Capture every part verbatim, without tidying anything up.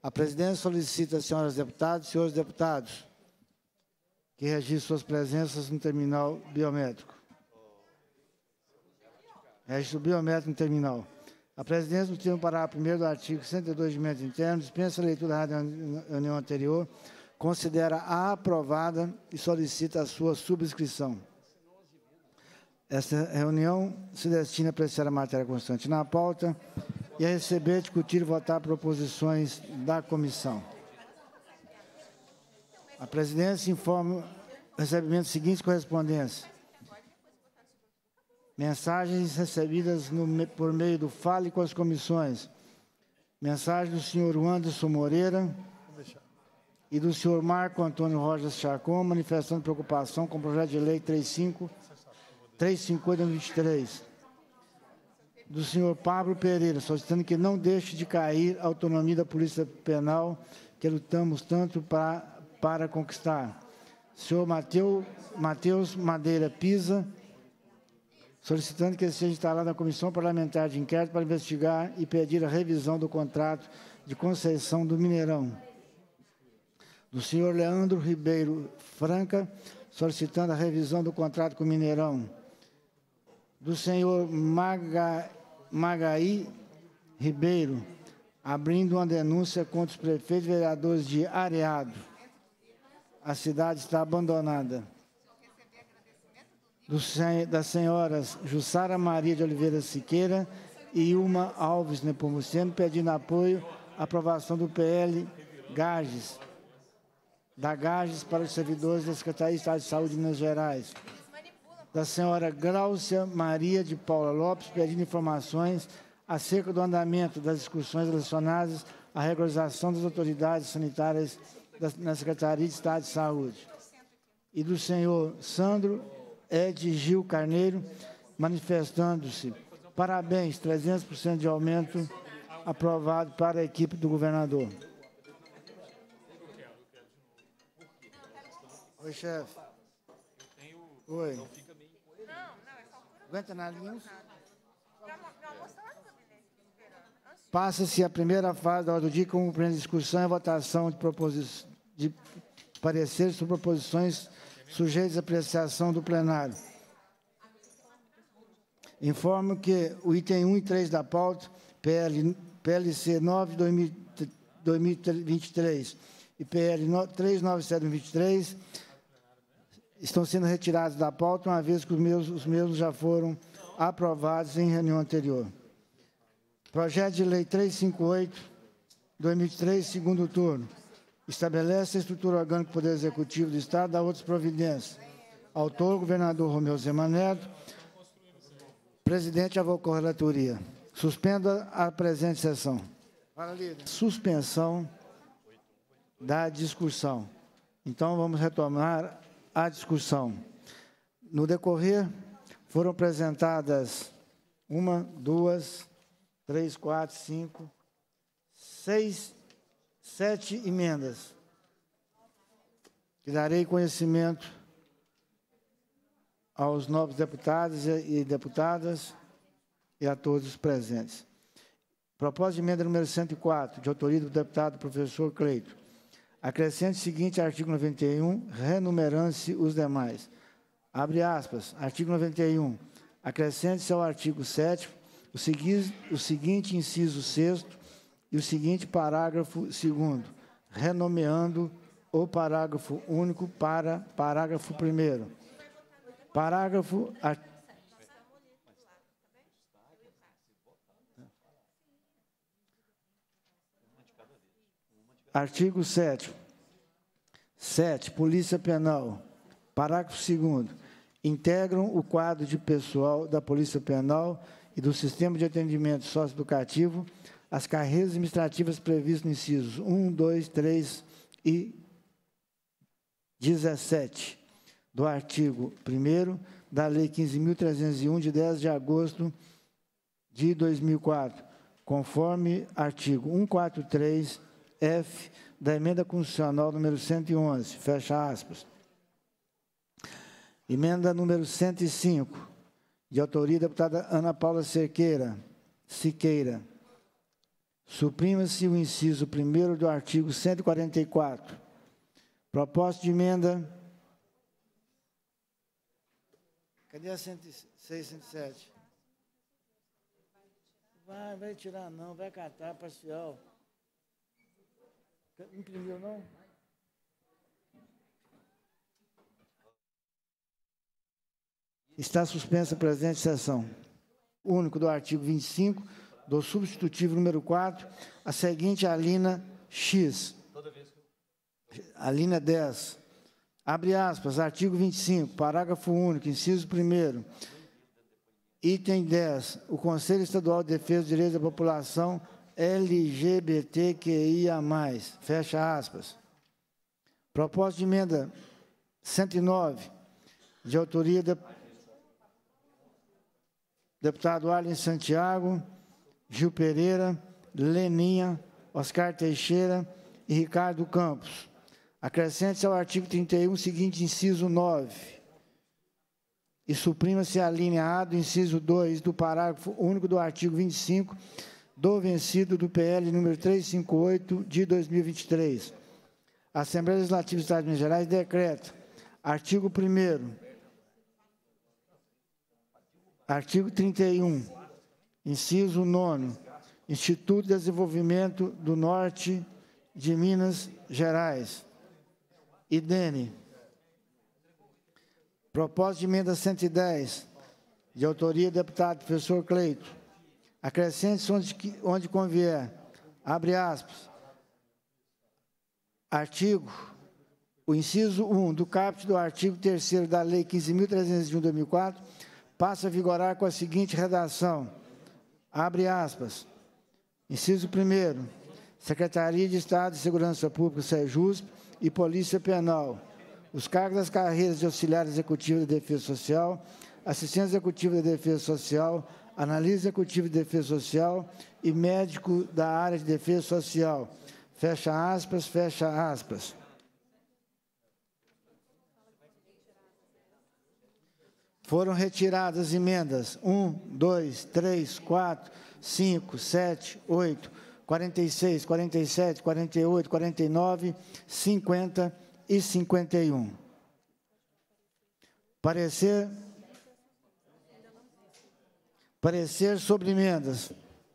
A presidência solicita às senhoras deputadas e senhores deputados que registrem suas presenças no terminal biométrico. Registro biométrico no terminal. A presidência, no termo parágrafo primeiro do artigo cento e dois de Regimento Interno, dispensa a leitura da reunião anterior, considera-a aprovada e solicita a sua subscrição. Esta reunião se destina a apreciar a matéria constante na pauta e a receber, discutir e votar proposições da comissão. A presidência informa o recebimento de seguintes correspondências. Mensagens recebidas no, por meio do Fale com as Comissões. Mensagem do senhor Anderson Moreira e do senhor Marco Antônio Rojas Chacon, manifestando preocupação com o projeto de lei trinta e cinco, trezentos e cinquenta e vinte e três. Do senhor Pablo Pereira, solicitando que não deixe de cair a autonomia da Polícia Penal, que lutamos tanto para, para conquistar. Senhor Matheus Madeira Pisa, solicitando que seja instalada a Comissão Parlamentar de Inquérito para investigar e pedir a revisão do contrato de concessão do Mineirão. Do senhor Leandro Ribeiro Franca, solicitando a revisão do contrato com o Mineirão. Do senhor Maga, Magaí Ribeiro, abrindo uma denúncia contra os prefeitos e vereadores de Areado. A cidade está abandonada. Do, das senhoras Jussara Maria de Oliveira Siqueira e Ilma Alves Nepomuceno, pedindo apoio à aprovação do P L Gages, da Gages para os servidores da Secretaria de Estado de Saúde de Minas Gerais. Da senhora Gláucia Maria de Paula Lopes, pedindo informações acerca do andamento das discussões relacionadas à regularização das autoridades sanitárias da, na Secretaria de Estado de Saúde. E do senhor Sandro Ed Gil Carneiro, manifestando-se. Parabéns, trezentos por cento de aumento aprovado para a equipe do governador. Oi, chefe. Oi. Aguenta na linha. Passa-se a primeira fase da ordem do dia, como compreende discussão e votação de, proposições, de pareceres sobre proposições sujeitos à apreciação do plenário. Informo que o item um e três da pauta, P L, P L C nove de dois mil e vinte e três e P L trezentos e noventa e sete de dois mil e vinte e três, estão sendo retirados da pauta, uma vez que os mesmos, os mesmos já foram aprovados em reunião anterior. Projeto de lei trezentos e cinquenta e oito de dois mil e vinte e três, segundo turno. Estabelece a estrutura orgânica do Poder Executivo do Estado, dá outras providências. Autor, governador Romeu Zema Neto. Presidente, avoco a relatoria. Suspenda a presente sessão. Suspensão da discussão. Então, vamos retomar a discussão. No decorrer, foram apresentadas uma, duas, três, quatro, cinco, seis, sete emendas, que darei conhecimento aos novos deputados e deputadas e a todos os presentes. Proposta de emenda número cento e quatro, de autoria do deputado professor Cleito. Acrescente o seguinte artigo noventa e um, renumerando-se os demais. Abre aspas, artigo noventa e um. Acrescente-se ao artigo sétimo o, segui o seguinte inciso sexto e o seguinte parágrafo segundo, renomeando o parágrafo único para parágrafo primeiro. Parágrafo... Art... Artigo sétimo. sete. Polícia Penal. Parágrafo segundo. Integram o quadro de pessoal da Polícia Penal e do Sistema de Atendimento Socioeducativo as carreiras administrativas previstas no incisos um, dois, três e dezessete do artigo primeiro da Lei quinze mil trezentos e um, de dez de agosto de dois mil e quatro, conforme artigo cento e quarenta e três F da Emenda Constitucional número cento e onze, fecha aspas. Emenda número cento e cinco, de autoria da deputada Ana Paula Cerqueira, Siqueira. Suprima-se o inciso primeiro do artigo cento e quarenta e quatro. Proposta de emenda. Cadê a cento e seis, cento e sete? Vai, vai tirar não, vai catar parcial. Imprimiu não? Está suspensa a presente sessão. Único do artigo vinte e cinco, do substitutivo número quatro, a seguinte alínea X. Alínea dez. Abre aspas, artigo vinte e cinco, parágrafo único, inciso primeiro. Item dez. O Conselho Estadual de Defesa dos Direitos da População L G B T Q I A mais, fecha aspas. Proposta de emenda cento e nove, de autoria do deputado Arlen Santiago, Gil Pereira, Leninha, Oscar Teixeira e Ricardo Campos. Acrescente-se ao artigo trinta e um o seguinte inciso nove. E suprima-se a linha A do inciso dois do parágrafo único do artigo vinte e cinco do vencido do P L número trezentos e cinquenta e oito de dois mil e vinte e três. A Assembleia Legislativa do Estado de Minas Gerais decreta, artigo primeiro, artigo trinta e um, inciso nono, Instituto de Desenvolvimento do Norte de Minas Gerais, I D E N. Proposta de emenda cento e dez, de autoria do deputado professor Cleito. Acrescente-se onde, onde convier, abre aspas, artigo, o inciso um do caput do artigo terceiro da Lei quinze mil trezentos e um de dois mil e quatro, passa a vigorar com a seguinte redação, abre aspas, inciso primeiro, Secretaria de Estado de Segurança Pública, SEJUSP, e Polícia Penal, os cargos das carreiras de auxiliar executivo de defesa social, assistente executivo de defesa social, analista executivo de defesa social e médico da área de defesa social. Fecha aspas, fecha aspas. Foram retiradas emendas um, dois, três, quatro, cinco, sete, oito, quarenta e seis, quarenta e sete, quarenta e oito, quarenta e nove, cinquenta e cinquenta e um. Parecer, parecer sobre emendas.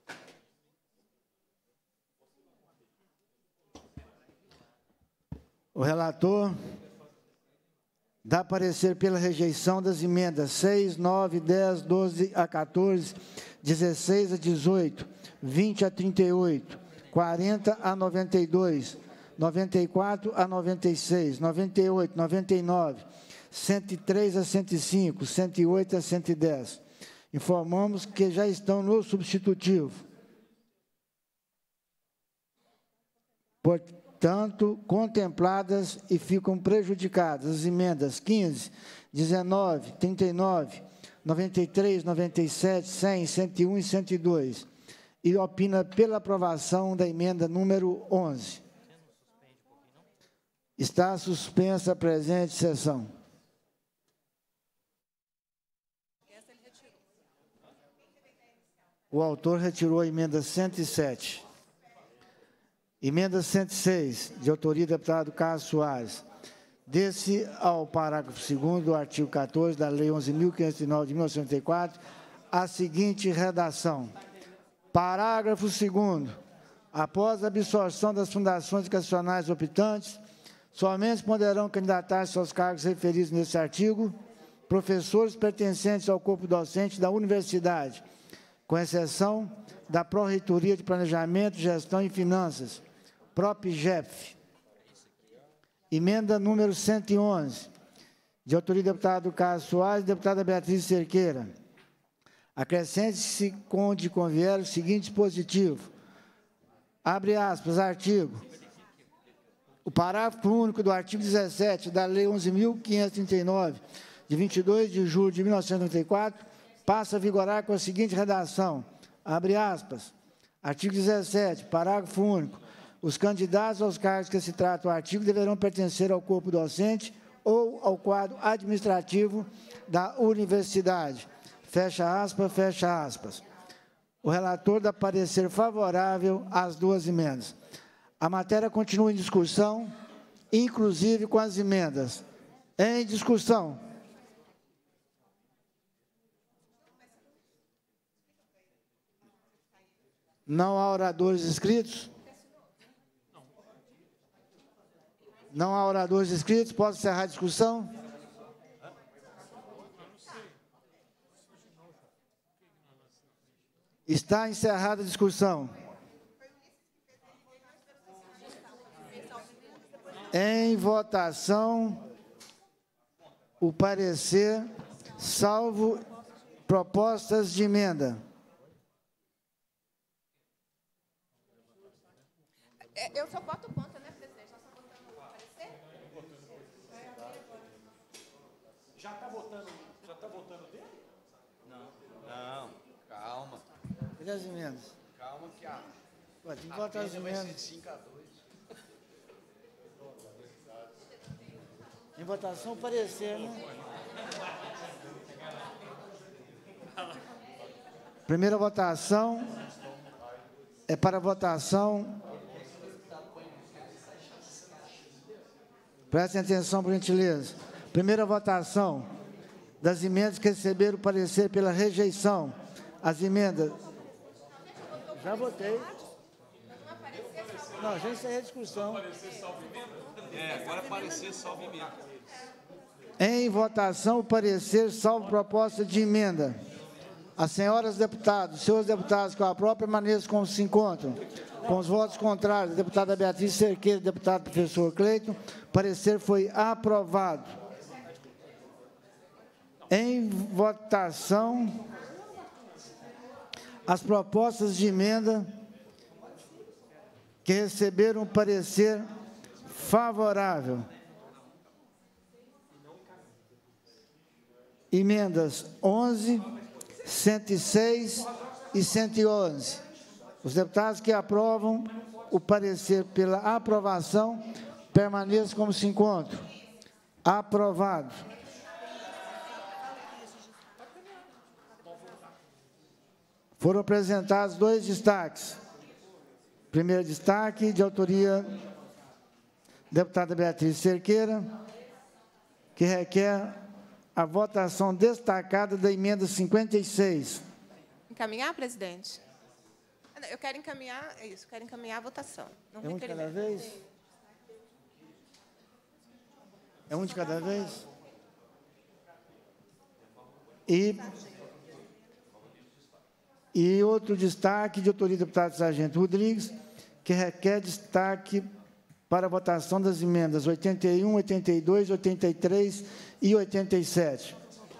O relator dá parecer pela rejeição das emendas seis, nove, dez, doze a quatorze, dezesseis a dezoito, vinte a trinta e oito, quarenta a noventa e dois, noventa e quatro a noventa e seis, noventa e oito, noventa e nove, cento e três a cento e cinco, cento e oito a cento e dez. Informamos que já estão no substitutivo. Portanto, contempladas e ficam prejudicadas as emendas quinze, dezenove, trinta e nove, noventa e três, noventa e sete, cem, cento e um e cento e dois. E opina pela aprovação da emenda número onze. Está suspensa a presente sessão. O autor retirou a emenda cento e sete. Emenda cento e seis, de autoria do deputado Carlos Soares. Desse ao parágrafo segundo do artigo quatorze da Lei onze mil quinhentos e nove de mil novecentos e noventa e quatro, a seguinte redação. Parágrafo segundo. Após a absorção das fundações educacionais optantes, somente poderão candidatar-se aos cargos referidos nesse artigo professores pertencentes ao corpo docente da universidade, com exceção da Pró-Reitoria de Planejamento, Gestão e Finanças, PROPGEF. Emenda número cento e onze, de autoria do deputado Carlos Soares e deputada Beatriz Cerqueira. Acrescente-se, onde convier, o seguinte dispositivo. Abre aspas, artigo. O parágrafo único do artigo dezessete da Lei onze mil quinhentos e trinta e nove, de vinte e dois de julho de mil novecentos e noventa e quatro, passa a vigorar com a seguinte redação. Abre aspas. Artigo dezessete, parágrafo único. Os candidatos aos cargos que se trata o artigo deverão pertencer ao corpo docente ou ao quadro administrativo da universidade. Fecha aspas, fecha aspas. O relator dá parecer favorável às duas emendas. A matéria continua em discussão, inclusive com as emendas. Em discussão. Não há oradores inscritos? Não há oradores inscritos? Posso encerrar a discussão? Está encerrada a discussão. Em votação, o parecer, salvo propostas de emenda. Eu só boto conta, né, presidente? Nós estamos votando o parecer? Já está votando, já está votando dele? Não. Não, calma. Cadê as emendas? Calma que a... Pode votar as emendas. cinco a dois. Em votação, o parecer, né? Primeira votação é para votação. Prestem atenção, por gentileza. Primeira votação das emendas que receberam o parecer pela rejeição. As emendas. Já votei. Não, já encerrei a discussão. É, agora parecer salvo emenda. Em votação, o parecer salvo proposta de emenda. As senhoras deputados, senhores deputados, com a própria permaneçam como se encontram. Com os votos contrários, deputada Beatriz Cerqueira, deputado professor Cleiton, o parecer foi aprovado. Em votação, as propostas de emenda que receberam parecer favorável. Emendas onze, cento e seis e cento e onze. Os deputados que aprovam o parecer pela aprovação permaneçam como se encontram. Aprovado. Foram apresentados dois destaques. Primeiro destaque, de autoria da deputada Beatriz Cerqueira, que requer a votação destacada da emenda cinquenta e seis. Encaminhar, presidente? Eu quero encaminhar, é isso, quero encaminhar a votação. Não É um de cada vez? É um de cada vez? E, e outro destaque de autoria do deputado Sargento Rodrigues, que requer destaque para a votação das emendas oitenta e um, oitenta e dois, oitenta e três e oitenta e sete.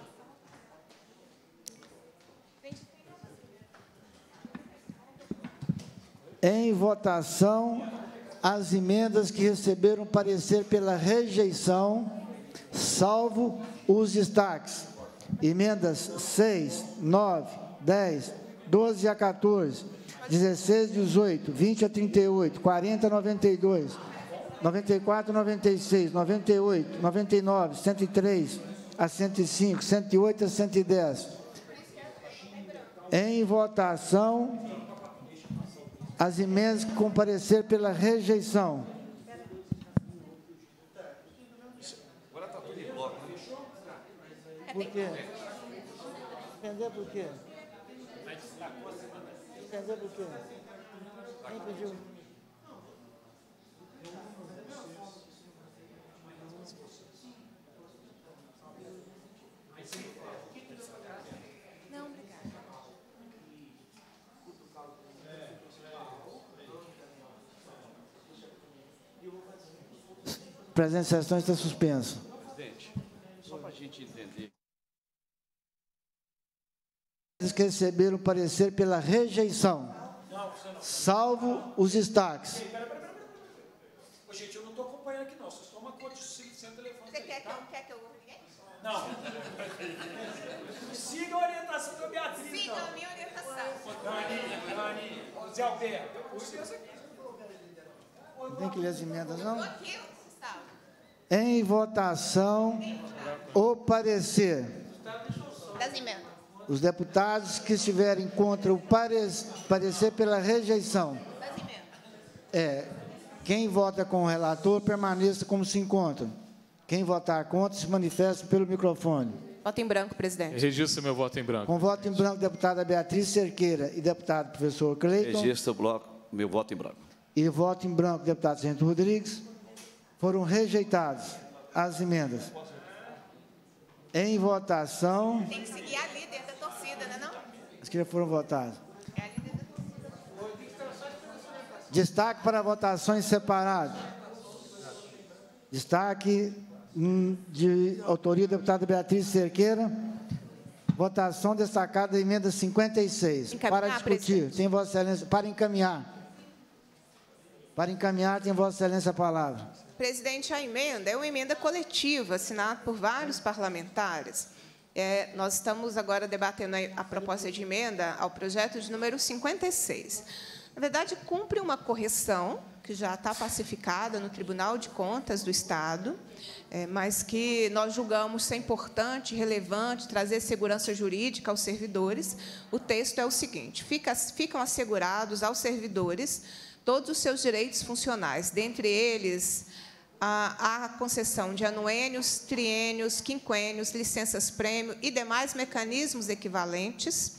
Em votação, as emendas que receberam parecer pela rejeição, salvo os destaques. Emendas seis, nove, dez, doze a quatorze, dezesseis, dezoito, vinte a trinta e oito, quarenta a noventa e dois, noventa e quatro a noventa e seis, noventa e oito, noventa e nove, cento e três a cento e cinco, cento e oito a cento e dez. Em votação, as emendas que compareceram pela rejeição. Agora está tudo em bloco. Por quê? Entender por quê? Entender por quê? Quem pediu? Não, obrigada. A presente sessão está suspensa. Presidente, só para a gente entender. Que receberam parecer pela rejeição, salvo os destaques. Ô, gente, eu não estou acompanhando aqui, não. Vocês tomam conta de sem telefone. Você quer que eu, quer que eu... Não. Siga a orientação da Beatriz, Siga então. a minha orientação. Dani, Dani, Zé Alberto. Não tem que ler as emendas, não? Estou aqui, Gustavo. Em votação, o parecer. Das emendas. Os deputados que estiverem contra o parecer pela rejeição. É, quem vota com o relator, permaneça como se encontra. Quem votar contra, se manifeste pelo microfone. Voto em branco, presidente. Registro meu voto em branco. Com voto em branco, deputada Beatriz Cerqueira e deputado professor Cleiton. Registro o bloco, meu voto em branco. E voto em branco, deputado Sargento Rodrigues. Foram rejeitadas as emendas. Em votação... Tem que seguir a líder da torcida, não é não? As que já foram votadas. É a líder da torcida. Destaque para votações separadas. Destaque de autoria da deputada Beatriz Cerqueira. Votação destacada da emenda cinquenta e seis. Encaminhar, para discutir, presidente. tem Vossa Excelência, para encaminhar. Para encaminhar, tem Vossa Excelência a palavra. Presidente, a emenda é uma emenda coletiva, assinada por vários parlamentares. É, nós estamos agora debatendo a, a proposta de emenda ao projeto de número cinquenta e seis. Na verdade, cumpre uma correção que já está pacificada no Tribunal de Contas do Estado, é, mas que nós julgamos ser importante, relevante, trazer segurança jurídica aos servidores. O texto é o seguinte: fica, ficam assegurados aos servidores todos os seus direitos funcionais, dentre eles a, a concessão de anuênios, triênios, quinquênios, licenças-prêmio e demais mecanismos equivalentes,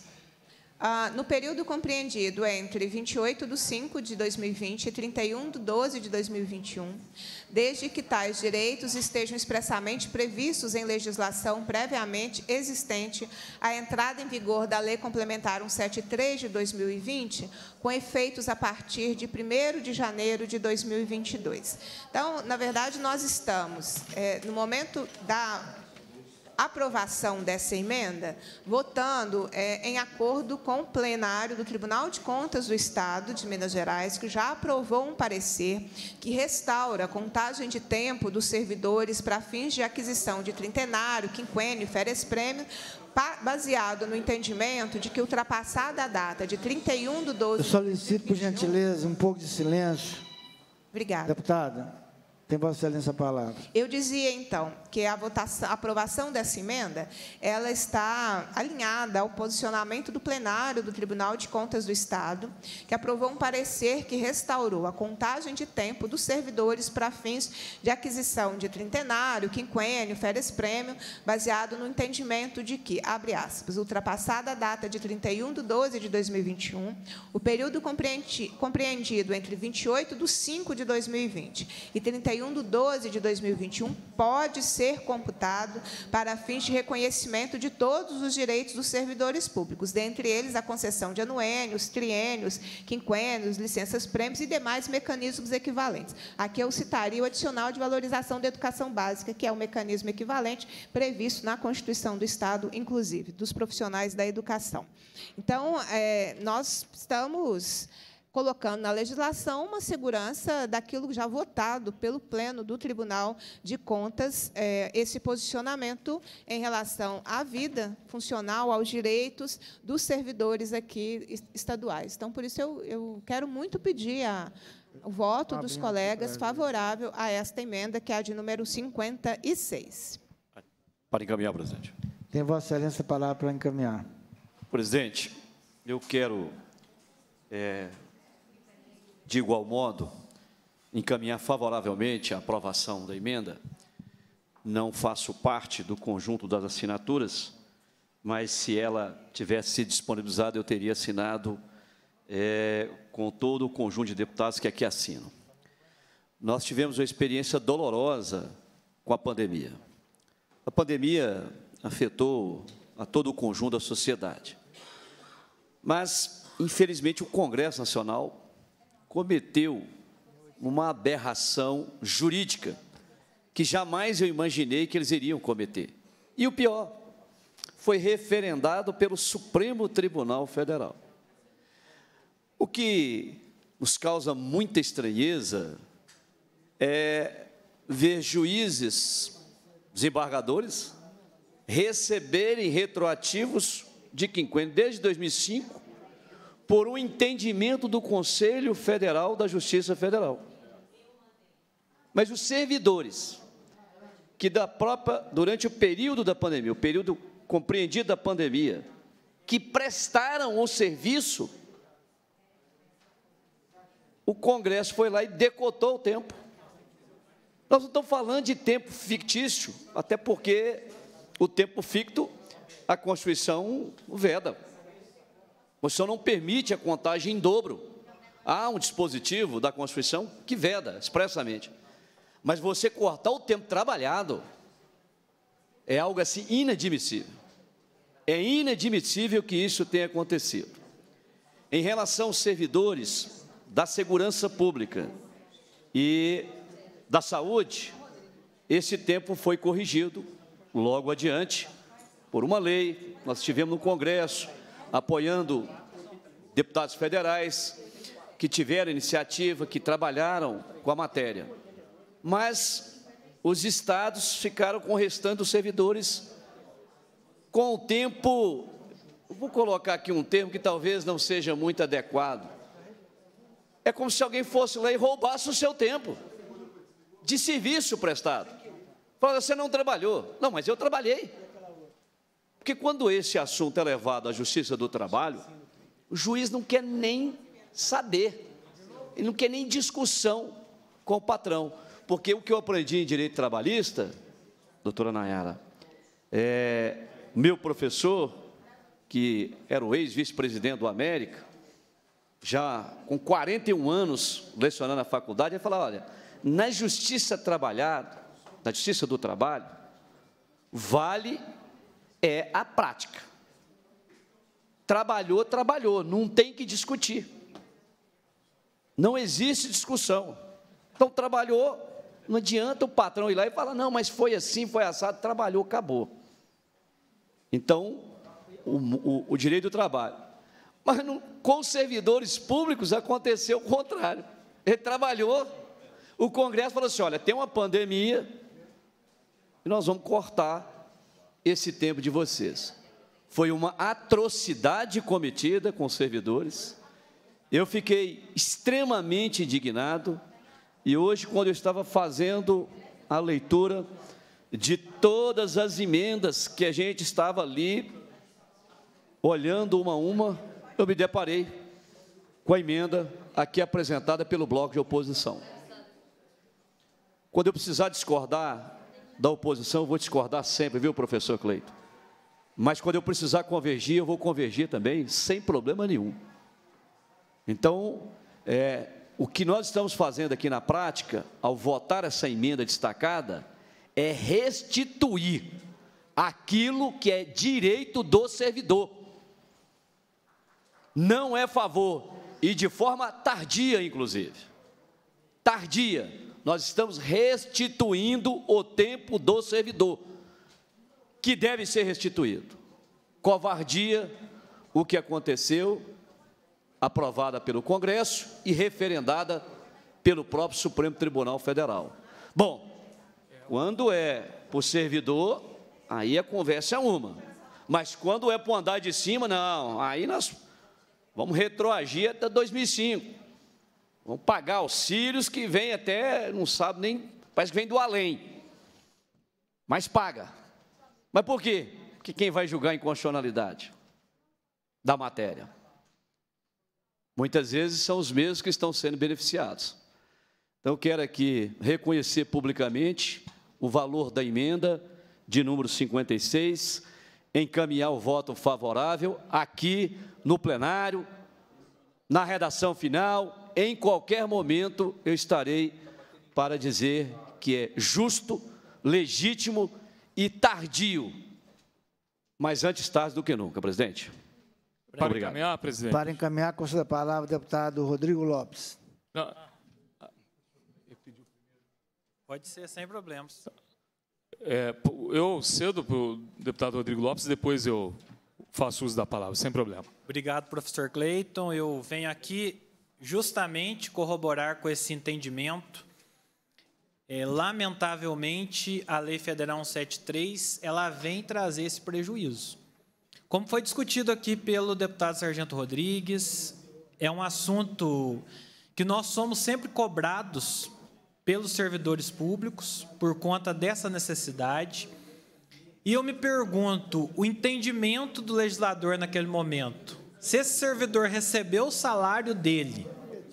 ah, no período compreendido entre vinte e oito de cinco de dois mil e vinte e trinta e um de doze de dois mil e vinte e um, desde que tais direitos estejam expressamente previstos em legislação previamente existente à entrada em vigor da Lei Complementar cento e setenta e três de dois mil e vinte, com efeitos a partir de primeiro de janeiro de dois mil e vinte e dois. Então, na verdade, nós estamos, é, no momento da aprovação dessa emenda, votando é, em acordo com o plenário do Tribunal de Contas do Estado de Minas Gerais, que já aprovou um parecer que restaura a contagem de tempo dos servidores para fins de aquisição de trintenário, quinquênio e férias-prêmio, baseado no entendimento de que, ultrapassada a data de trinta e um de doze... Eu solicito, por gentileza, um pouco de silêncio. Obrigada. Deputada, tem Vossa Excelência a palavra. Eu dizia, então, que a, votação, a aprovação dessa emenda ela está alinhada ao posicionamento do plenário do Tribunal de Contas do Estado, que aprovou um parecer que restaurou a contagem de tempo dos servidores para fins de aquisição de trintenário, quinquênio, férias-prêmio, baseado no entendimento de que, abre aspas, ultrapassada a data de trinta e um de doze de dois mil e vinte e um, o período compreendido entre vinte e oito de cinco de dois mil e vinte e trinta e um de doze de dois mil e vinte e um pode ser computado para fins de reconhecimento de todos os direitos dos servidores públicos, dentre eles a concessão de anuênios, triênios, quinquênios, licenças-prêmios e demais mecanismos equivalentes. Aqui eu citaria o adicional de valorização da educação básica, que é um mecanismo equivalente previsto na Constituição do Estado, inclusive, dos profissionais da educação. Então, é, nós estamos colocando na legislação uma segurança daquilo já votado pelo Pleno do Tribunal de Contas, é, esse posicionamento em relação à vida funcional, aos direitos dos servidores aqui estaduais. Então, por isso, eu, eu quero muito pedir a, o voto dos colegas favorável a esta emenda, que é a de número cinquenta e seis. Para encaminhar, presidente. Tem Vossa Excelência a palavra para encaminhar. Presidente, eu quero... É, de igual modo, encaminhar favoravelmente a aprovação da emenda. Não faço parte do conjunto das assinaturas, mas, se ela tivesse sido disponibilizada, eu teria assinado é, com todo o conjunto de deputados que aqui assinam. Nós tivemos uma experiência dolorosa com a pandemia. A pandemia afetou a todo o conjunto da sociedade. Mas, infelizmente, o Congresso Nacional cometeu uma aberração jurídica que jamais eu imaginei que eles iriam cometer. E o pior, foi referendado pelo Supremo Tribunal Federal. O que nos causa muita estranheza é ver juízes, desembargadores, receberem retroativos de quinquênio desde dois mil e cinco, por um entendimento do Conselho Federal da Justiça Federal. Mas os servidores, que da própria, durante o período da pandemia, o período compreendido da pandemia, que prestaram o serviço, o Congresso foi lá e decotou o tempo. Nós não estamos falando de tempo fictício, até porque o tempo ficto, a Constituição veda. A Constituição não permite a contagem em dobro. Há um dispositivo da Constituição que veda expressamente. Mas você cortar o tempo trabalhado é algo assim inadmissível. É inadmissível que isso tenha acontecido. Em relação aos servidores da segurança pública e da saúde, esse tempo foi corrigido logo adiante por uma lei. Nós estivemos no Congresso apoiando deputados federais que tiveram iniciativa, que trabalharam com a matéria. Mas os estados ficaram com o restante dos servidores com o tempo, vou colocar aqui um termo que talvez não seja muito adequado. É como se alguém fosse lá e roubasse o seu tempo de serviço prestado. Fala, você não trabalhou. Não, mas eu trabalhei. Porque quando esse assunto é levado à Justiça do Trabalho, o juiz não quer nem saber, ele não quer nem discussão com o patrão. Porque o que eu aprendi em direito trabalhista, doutora Nayara, é, meu professor, que era o ex-vice-presidente do América, já com quarenta e um anos lecionando na faculdade, ele falava, olha, na justiça trabalhada, na justiça do trabalho, vale é a prática. Trabalhou, trabalhou, não tem que discutir. Não existe discussão. Então, trabalhou, não adianta o patrão ir lá e falar, não, mas foi assim, foi assado, trabalhou, acabou. Então, o, o, o direito do trabalho. Mas não, com os servidores públicos aconteceu o contrário. Ele trabalhou, o Congresso falou assim, olha, tem uma pandemia e nós vamos cortar esse tempo de vocês. Foi uma atrocidade cometida com os servidores. Eu fiquei extremamente indignado e hoje, quando eu estava fazendo a leitura de todas as emendas que a gente estava ali, olhando uma a uma, eu me deparei com a emenda aqui apresentada pelo bloco de oposição. Quando eu precisar discordar da oposição, eu vou discordar sempre, viu, professor Cleito? Mas quando eu precisar convergir, eu vou convergir também, sem problema nenhum. Então, é, o que nós estamos fazendo aqui na prática, ao votar essa emenda destacada, é restituir aquilo que é direito do servidor. Não é favor, e de forma tardia, inclusive. Tardia. Nós estamos restituindo o tempo do servidor, que deve ser restituído. Covardia, o que aconteceu, aprovada pelo Congresso e referendada pelo próprio Supremo Tribunal Federal. Bom, quando é para o servidor, aí a conversa é uma. Mas quando é para o andar de cima, não, aí nós vamos retroagir até dois mil e cinco. Vamos pagar auxílios que vem até, não sabe nem, parece que vem do além. Mas paga. Mas por quê? Porque quem vai julgar a inconstitucionalidade da matéria? Muitas vezes são os mesmos que estão sendo beneficiados. Então, eu quero aqui reconhecer publicamente o valor da emenda de número cinquenta e seis, encaminhar o voto favorável aqui no plenário, na redação final. Em qualquer momento eu estarei para dizer que é justo, legítimo e tardio, mas antes tarde do que nunca, presidente. Para Obrigado. encaminhar, presidente. Para encaminhar, com a palavra, o deputado Rodrigo Lopes. Não. Pode ser, sem problemas. É, eu cedo para o deputado Rodrigo Lopes, depois eu faço uso da palavra, sem problema. Obrigado, professor Cleiton. Eu venho aqui justamente corroborar com esse entendimento. É, lamentavelmente, a Lei Federal cento e setenta e três, ela vem trazer esse prejuízo. Como foi discutido aqui pelo deputado Sargento Rodrigues, é um assunto que nós somos sempre cobrados pelos servidores públicos por conta dessa necessidade. E eu me pergunto, o entendimento do legislador naquele momento, se esse servidor recebeu o salário dele,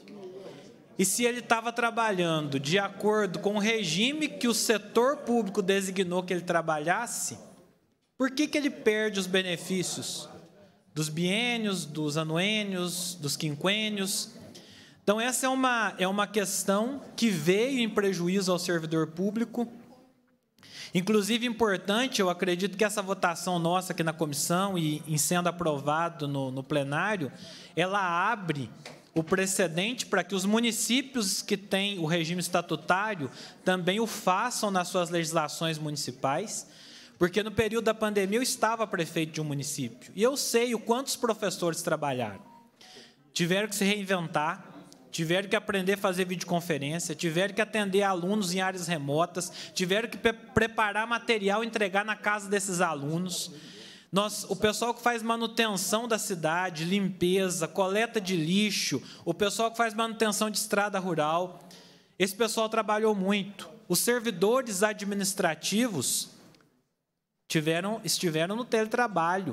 e se ele estava trabalhando de acordo com o regime que o setor público designou que ele trabalhasse, por que que ele perde os benefícios dos biênios, dos anuênios, dos quinquênios? Então, essa é uma, é uma questão que veio em prejuízo ao servidor público. Inclusive, importante, eu acredito que essa votação nossa aqui na comissão e em sendo aprovado no, no plenário, ela abre o precedente para que os municípios que têm o regime estatutário também o façam nas suas legislações municipais, porque no período da pandemia eu estava prefeito de um município, e eu sei o quanto os professores trabalharam. Tiveram que se reinventar, tiveram que aprender a fazer videoconferência, tiveram que atender alunos em áreas remotas, tiveram que pre preparar material e entregar na casa desses alunos. Nós, o pessoal que faz manutenção da cidade, limpeza, coleta de lixo, o pessoal que faz manutenção de estrada rural, esse pessoal trabalhou muito. Os servidores administrativos tiveram, estiveram no teletrabalho,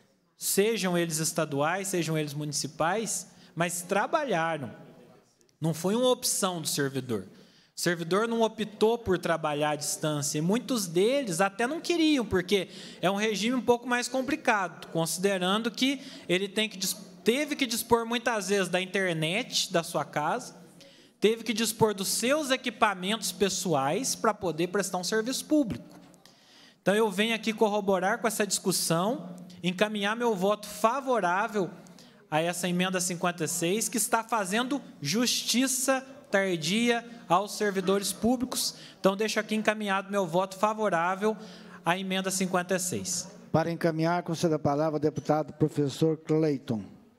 sejam eles estaduais, sejam eles municipais, mas trabalharam. Não foi uma opção do servidor. O servidor não optou por trabalhar à distância, e muitos deles até não queriam, porque é um regime um pouco mais complicado, considerando que ele tem que, teve que dispor muitas vezes da internet da sua casa, teve que dispor dos seus equipamentos pessoais para poder prestar um serviço público. Então, eu venho aqui corroborar com essa discussão, encaminhar meu voto favorável a essa emenda cinquenta e seis, que está fazendo justiça tardia aos servidores públicos. Então, deixo aqui encaminhado meu voto favorável à emenda cinquenta e seis. Para encaminhar, conceda a palavra ao deputado professor Cleiton.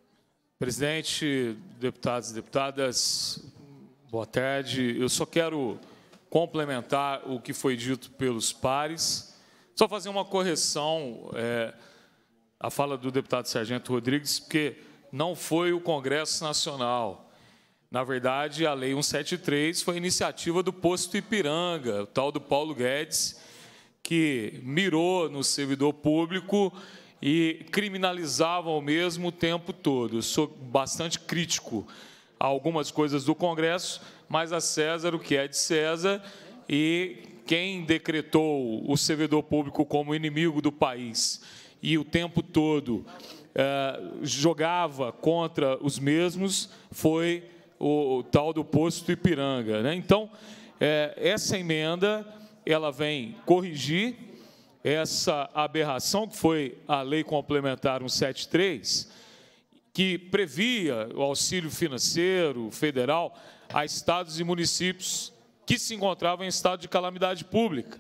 Presidente, deputados e deputadas, boa tarde. Eu só quero complementar o que foi dito pelos pares, só fazer uma correção é, à fala do deputado Sargento Rodrigues, porque não foi o Congresso Nacional. Na verdade, a Lei cento e setenta e três foi iniciativa do Posto Ipiranga, o tal do Paulo Guedes, que mirou no servidor público e criminalizava o mesmo o tempo todo. Eu sou bastante crítico a algumas coisas do Congresso, mas a César o que é de César, e quem decretou o servidor público como inimigo do país e o tempo todo eh, jogava contra os mesmos foi o, o tal do Posto Ipiranga, né? Então, é, essa emenda ela vem corrigir essa aberração que foi a Lei Complementar cento e setenta e três, que previa o auxílio financeiro federal a estados e municípios que se encontravam em estado de calamidade pública.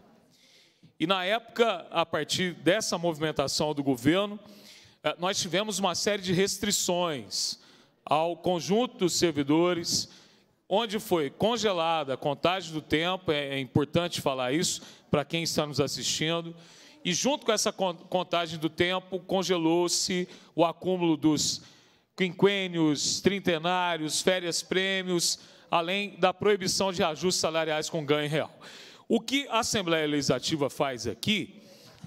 E, na época, a partir dessa movimentação do governo, nós tivemos uma série de restrições ao conjunto dos servidores, onde foi congelada a contagem do tempo, é importante falar isso para quem está nos assistindo, e junto com essa contagem do tempo, congelou-se o acúmulo dos quinquênios, trintenários, férias-prêmios, além da proibição de ajustes salariais com ganho real. O que a Assembleia Legislativa faz aqui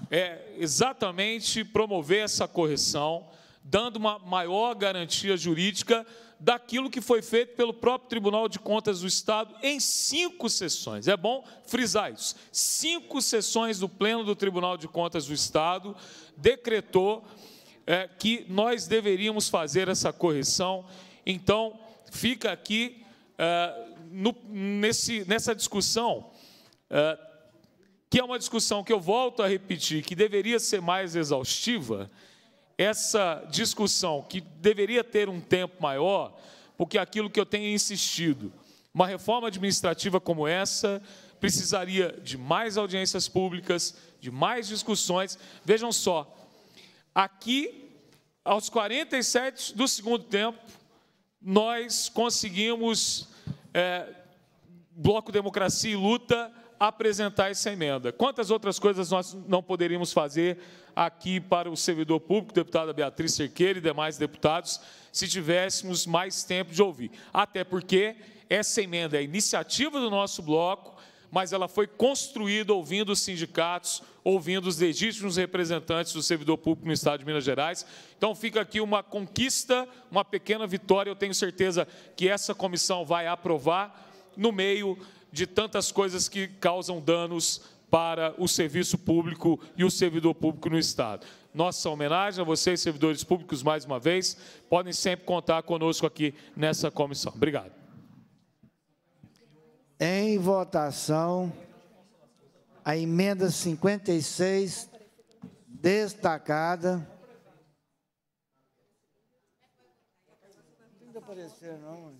é exatamente promover essa correção, dando uma maior garantia jurídica daquilo que foi feito pelo próprio Tribunal de Contas do Estado em cinco sessões. É bom frisar isso. Cinco sessões do Pleno do Tribunal de Contas do Estado decretou é, que nós deveríamos fazer essa correção. Então, fica aqui, é, no, nesse, nessa discussão, é, que é uma discussão que eu volto a repetir, que deveria ser mais exaustiva, essa discussão que deveria ter um tempo maior, porque aquilo que eu tenho insistido, uma reforma administrativa como essa precisaria de mais audiências públicas, de mais discussões. Vejam só, aqui, aos quarenta e sete do segundo tempo, nós conseguimos, é, Bloco Democracia e Luta, apresentar essa emenda. Quantas outras coisas nós não poderíamos fazer aqui para o servidor público, deputada Beatriz Cerqueira e demais deputados, se tivéssemos mais tempo de ouvir. Até porque essa emenda é iniciativa do nosso bloco, mas ela foi construída ouvindo os sindicatos, ouvindo os legítimos representantes do servidor público no Estado de Minas Gerais. Então, fica aqui uma conquista, uma pequena vitória. Eu tenho certeza que essa comissão vai aprovar no meio de tantas coisas que causam danos para o serviço público e o servidor público no Estado. Nossa homenagem a vocês, servidores públicos, mais uma vez. Podem sempre contar conosco aqui nessa comissão. Obrigado. Em votação, a emenda cinquenta e seis, destacada. Não tem aparecer, não.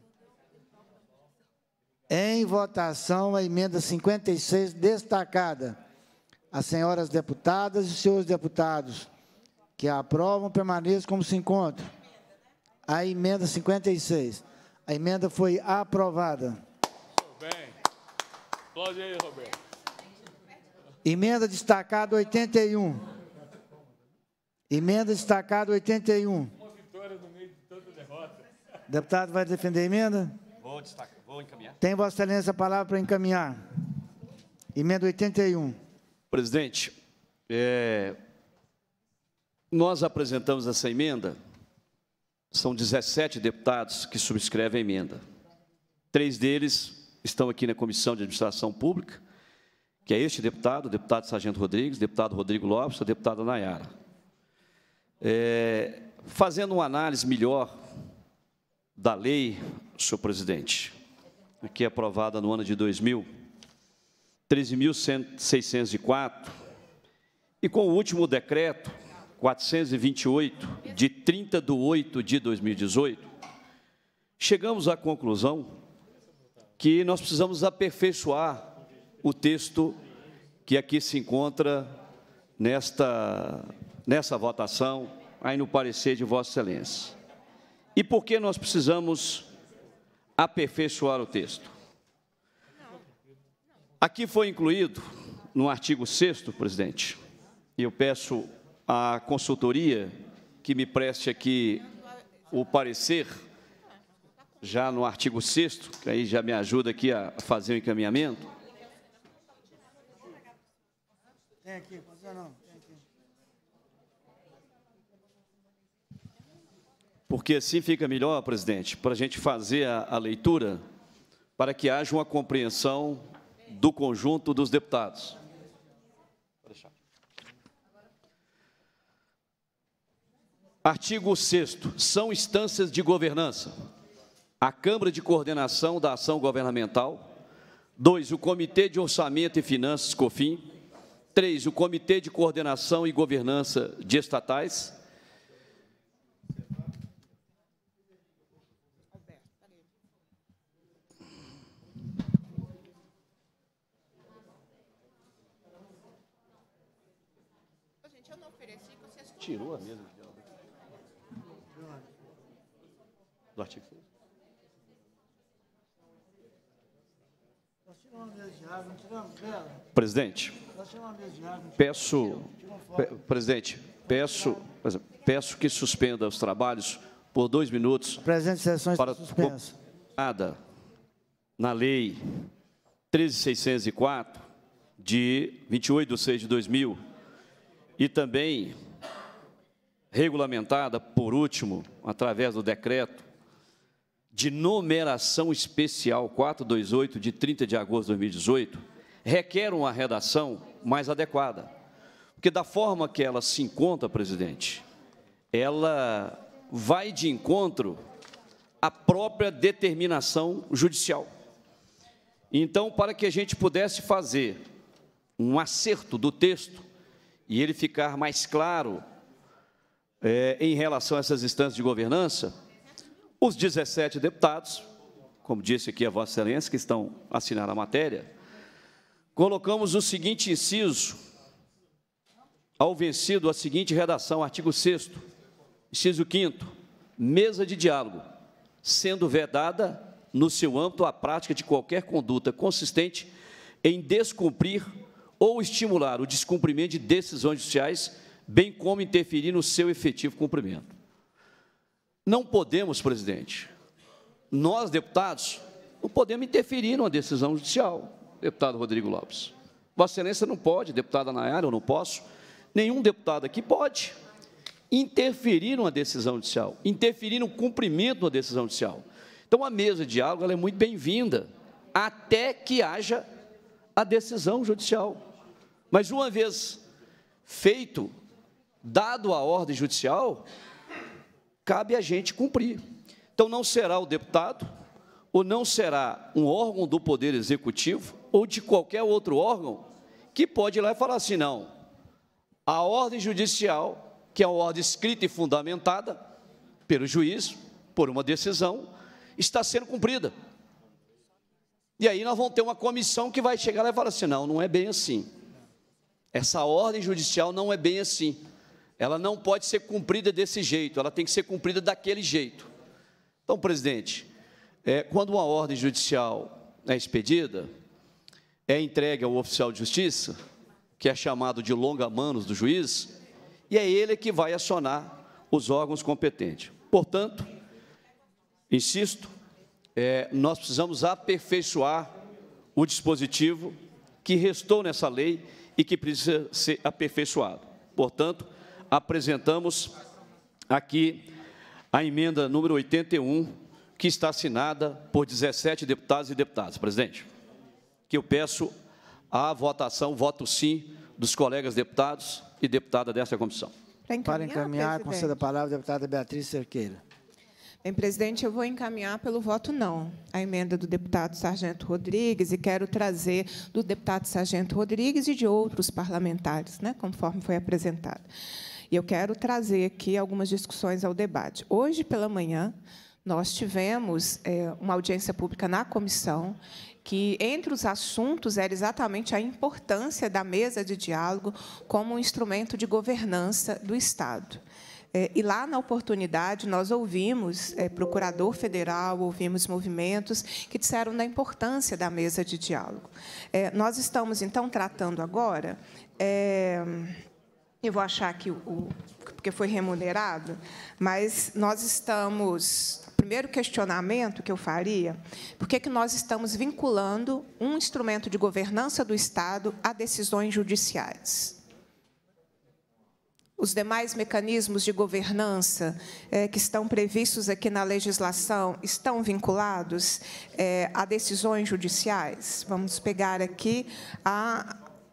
Em votação, a emenda cinquenta e seis, destacada. As senhoras deputadas e senhores deputados que a aprovam, permaneçam como se encontram. A emenda cinquenta e seis. A emenda foi aprovada. Bem. Aplaude aí, Roberto. Emenda destacada oitenta e um. Emenda destacada oitenta e um. Uma vitória no meio de tanta derrota. O deputado vai defender a emenda? Vou destacar, vou encaminhar. Tem Vossa Excelência a palavra para encaminhar. Emenda oitenta e um. Presidente, é, nós apresentamos essa emenda, são dezessete deputados que subscrevem a emenda. Três deles estão aqui na Comissão de Administração Pública, que é este deputado, o deputado Sargento Rodrigues, deputado Rodrigo Lopes, a deputada Nayara. É, fazendo uma análise melhor da lei, senhor presidente, aqui aprovada no ano de dois mil, treze mil seiscentos e quatro, e com o último decreto, quatrocentos e vinte e oito, de trinta de oito de dois mil e dezoito, chegamos à conclusão que nós precisamos aperfeiçoar o texto que aqui se encontra nesta, nessa votação, aí no parecer de Vossa Excelência. E por que nós precisamos aperfeiçoar o texto? Aqui foi incluído, no artigo sexto, presidente, e eu peço à consultoria que me preste aqui o parecer, já no artigo sexto, que aí já me ajuda aqui a fazer o encaminhamento. Tem aqui, não, tem aqui. Porque assim fica melhor, presidente, para a gente fazer a, a leitura, para que haja uma compreensão do conjunto dos deputados. Artigo sexto. São instâncias de governança: a Câmara de Coordenação da Ação Governamental. Dois, o Comitê de Orçamento e Finanças, COFIN. Três, o Comitê de Coordenação e Governança de Estatais. Tirou a mesa do artigo seis. Presidente, peço, pe, presidente, peço, peço que suspenda os trabalhos por dois minutos. Presente sessões para suspensa. Nada na lei treze mil seiscentos e quatro de vinte e oito de seis de dois mil e também regulamentada, por último, através do decreto de numeração especial quatrocentos e vinte e oito, de trinta de agosto de dois mil e dezoito, requer uma redação mais adequada. Porque, da forma que ela se encontra, presidente, ela vai de encontro à própria determinação judicial. Então, para que a gente pudesse fazer um acerto do texto e ele ficar mais claro É, em relação a essas instâncias de governança, os dezessete deputados, como disse aqui a Vossa Excelência, que estão assinando a matéria, colocamos o seguinte inciso, ao vencido a seguinte redação, artigo sexto, inciso quinto, mesa de diálogo, sendo vedada, no seu âmbito, a prática de qualquer conduta consistente em descumprir ou estimular o descumprimento de decisões judiciais, bem como interferir no seu efetivo cumprimento. Não podemos, presidente, nós, deputados, não podemos interferir numa decisão judicial. deputado Rodrigo Lopes. Vossa Excelência não pode, deputada Nayara, eu não posso, nenhum deputado aqui pode interferir numa decisão judicial, interferir no cumprimento de uma decisão judicial. Então, a mesa de diálogo ela é muito bem-vinda, até que haja a decisão judicial. Mas, uma vez feito, dado a ordem judicial, cabe a gente cumprir. Então, não será o deputado, ou não será um órgão do Poder Executivo, ou de qualquer outro órgão, que pode ir lá e falar assim, não, a ordem judicial, que é uma ordem escrita e fundamentada pelo juiz, por uma decisão, está sendo cumprida. E aí nós vamos ter uma comissão que vai chegar lá e falar assim, não, não é bem assim. Essa ordem judicial não é bem assim. Ela não pode ser cumprida desse jeito, ela tem que ser cumprida daquele jeito. Então, presidente, é, quando uma ordem judicial é expedida, é entregue ao oficial de justiça, que é chamado de longa-manos do juiz, e é ele que vai acionar os órgãos competentes. Portanto, insisto, é, nós precisamos aperfeiçoar o dispositivo que restou nessa lei e que precisa ser aperfeiçoado. Portanto, apresentamos aqui a emenda número oitenta e um, que está assinada por dezessete deputados e deputadas. Presidente, que eu peço a votação, voto sim, dos colegas deputados e deputada desta comissão. Para encaminhar, Para encaminhar, conceda a palavra à deputada Beatriz Cerqueira. Bem, presidente, eu vou encaminhar pelo voto não a emenda do deputado Sargento Rodrigues e quero trazer do deputado Sargento Rodrigues e de outros parlamentares, né, conforme foi apresentado. E eu quero trazer aqui algumas discussões ao debate. Hoje, pela manhã, nós tivemos é, uma audiência pública na comissão, que, entre os assuntos, era exatamente a importância da mesa de diálogo como um instrumento de governança do Estado. É, e, lá, na oportunidade, nós ouvimos é, procurador federal, ouvimos movimentos que disseram da importância da mesa de diálogo. É, nós estamos, então, tratando agora... É, eu vou achar aqui, o, porque foi remunerado, mas nós estamos... O primeiro questionamento que eu faria, por que que nós estamos vinculando um instrumento de governança do Estado a decisões judiciais? Os demais mecanismos de governança é, que estão previstos aqui na legislação estão vinculados é, a decisões judiciais? Vamos pegar aqui a...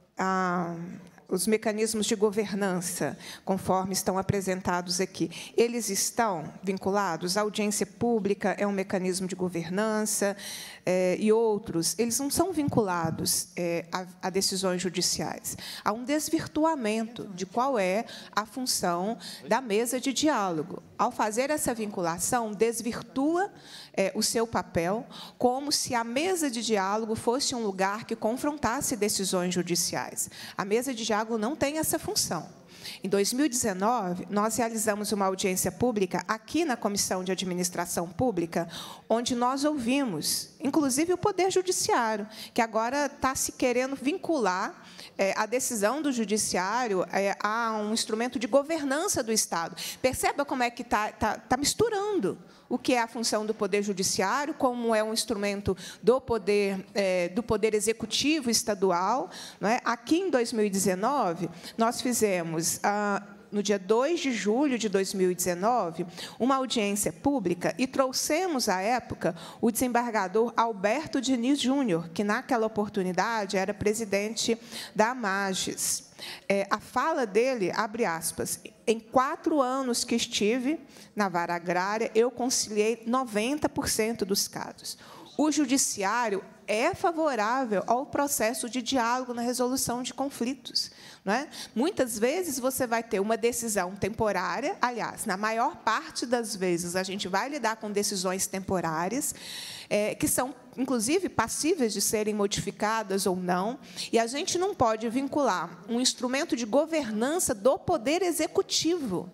a os mecanismos de governança, conforme estão apresentados aqui, eles estão vinculados? A audiência pública é um mecanismo de governança, é, e outros, eles não são vinculados é, a, a decisões judiciais. Há um desvirtuamento de qual é a função da mesa de diálogo. Ao fazer essa vinculação, desvirtua é, o seu papel, como se a mesa de diálogo fosse um lugar que confrontasse decisões judiciais. A mesa de diálogo não tem essa função. Em dois mil e dezenove, nós realizamos uma audiência pública aqui na Comissão de Administração Pública, onde nós ouvimos, inclusive, o Poder Judiciário, que agora está se querendo vincular é, a decisão do Judiciário é, a um instrumento de governança do Estado. Perceba como é que está tá, tá misturando o que é a função do Poder Judiciário, como é um instrumento do Poder, é, do poder Executivo estadual. Não é? Aqui, em dois mil e dezenove, nós fizemos, ah, no dia dois de julho de dois mil e dezenove, uma audiência pública e trouxemos, à época, o desembargador Alberto Diniz Júnior, que, naquela oportunidade, era presidente da AMAGES. É, a fala dele, abre aspas, em quatro anos que estive na vara agrária, eu conciliei noventa por cento dos casos. O judiciário é favorável ao processo de diálogo na resolução de conflitos. Não é? Muitas vezes você vai ter uma decisão temporária, aliás, na maior parte das vezes a gente vai lidar com decisões temporárias, é, que são, inclusive, passíveis de serem modificadas ou não, e a gente não pode vincular um instrumento de governança do Poder Executivo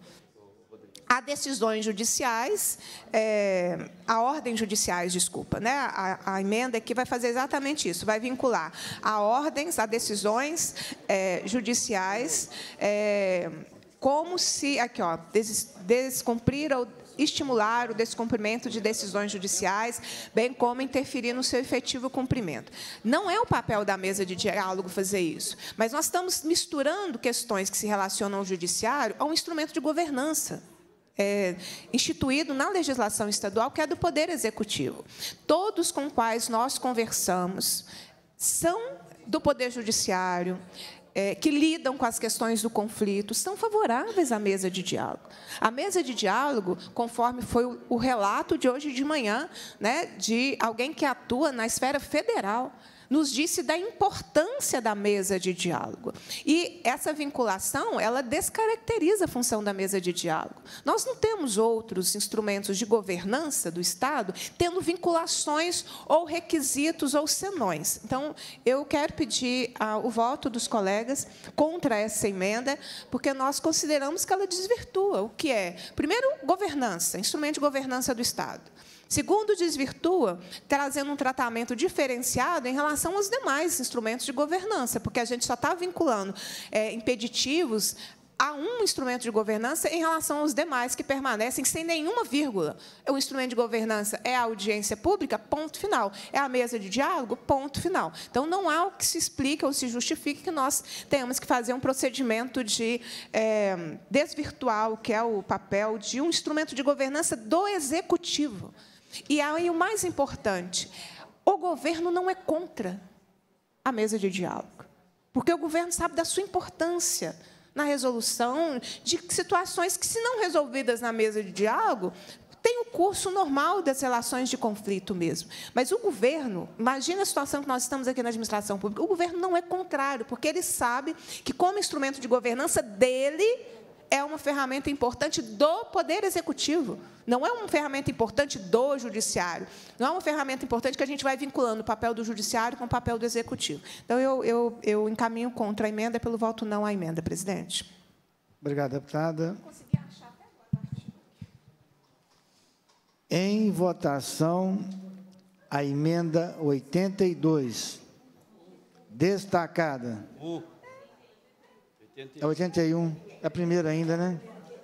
a decisões judiciais, é, a ordens judiciais, desculpa, né? A, a emenda aqui vai fazer exatamente isso, vai vincular a ordens, a decisões é, judiciais, é, como se, aqui, ó, des, descumprir ou estimular o descumprimento de decisões judiciais, bem como interferir no seu efetivo cumprimento. Não é o papel da mesa de diálogo fazer isso, mas nós estamos misturando questões que se relacionam ao judiciário a um instrumento de governança. É, instituído na legislação estadual, que é do Poder Executivo. Todos com quais nós conversamos são do Poder Judiciário, é, que lidam com as questões do conflito, são favoráveis à mesa de diálogo. A mesa de diálogo, conforme foi o, o relato de hoje de manhã, né, de alguém que atua na esfera federal, nos disse da importância da mesa de diálogo. E essa vinculação, ela descaracteriza a função da mesa de diálogo. Nós não temos outros instrumentos de governança do Estado tendo vinculações ou requisitos ou senões. Então, eu quero pedir ah, o voto dos colegas contra essa emenda, porque nós consideramos que ela desvirtua o que é, primeiro, governança, instrumento de governança do Estado. Segundo, desvirtua, trazendo um tratamento diferenciado em relação aos demais instrumentos de governança, porque a gente só está vinculando é, impeditivos a um instrumento de governança em relação aos demais que permanecem sem nenhuma vírgula. O instrumento de governança é a audiência pública, ponto final. É a mesa de diálogo, ponto final. Então, não há o que se explique ou se justifique que nós tenhamos que fazer um procedimento de é, desvirtuar o que é o papel de um instrumento de governança do Executivo. E aí, o mais importante, o governo não é contra a mesa de diálogo, porque o governo sabe da sua importância na resolução de situações que, se não resolvidas na mesa de diálogo, tem o curso normal das relações de conflito mesmo. Mas o governo, imagina a situação que nós estamos aqui na administração pública, o governo não é contrário, porque ele sabe que, como instrumento de governança dele, é uma ferramenta importante do Poder Executivo, não é uma ferramenta importante do Judiciário, não é uma ferramenta importante que a gente vai vinculando o papel do Judiciário com o papel do Executivo. Então, eu, eu, eu encaminho contra a emenda pelo voto não à emenda, presidente. Obrigado, deputada. Em votação, a emenda oitenta e dois, destacada. É oitenta e um, é a primeira ainda, né?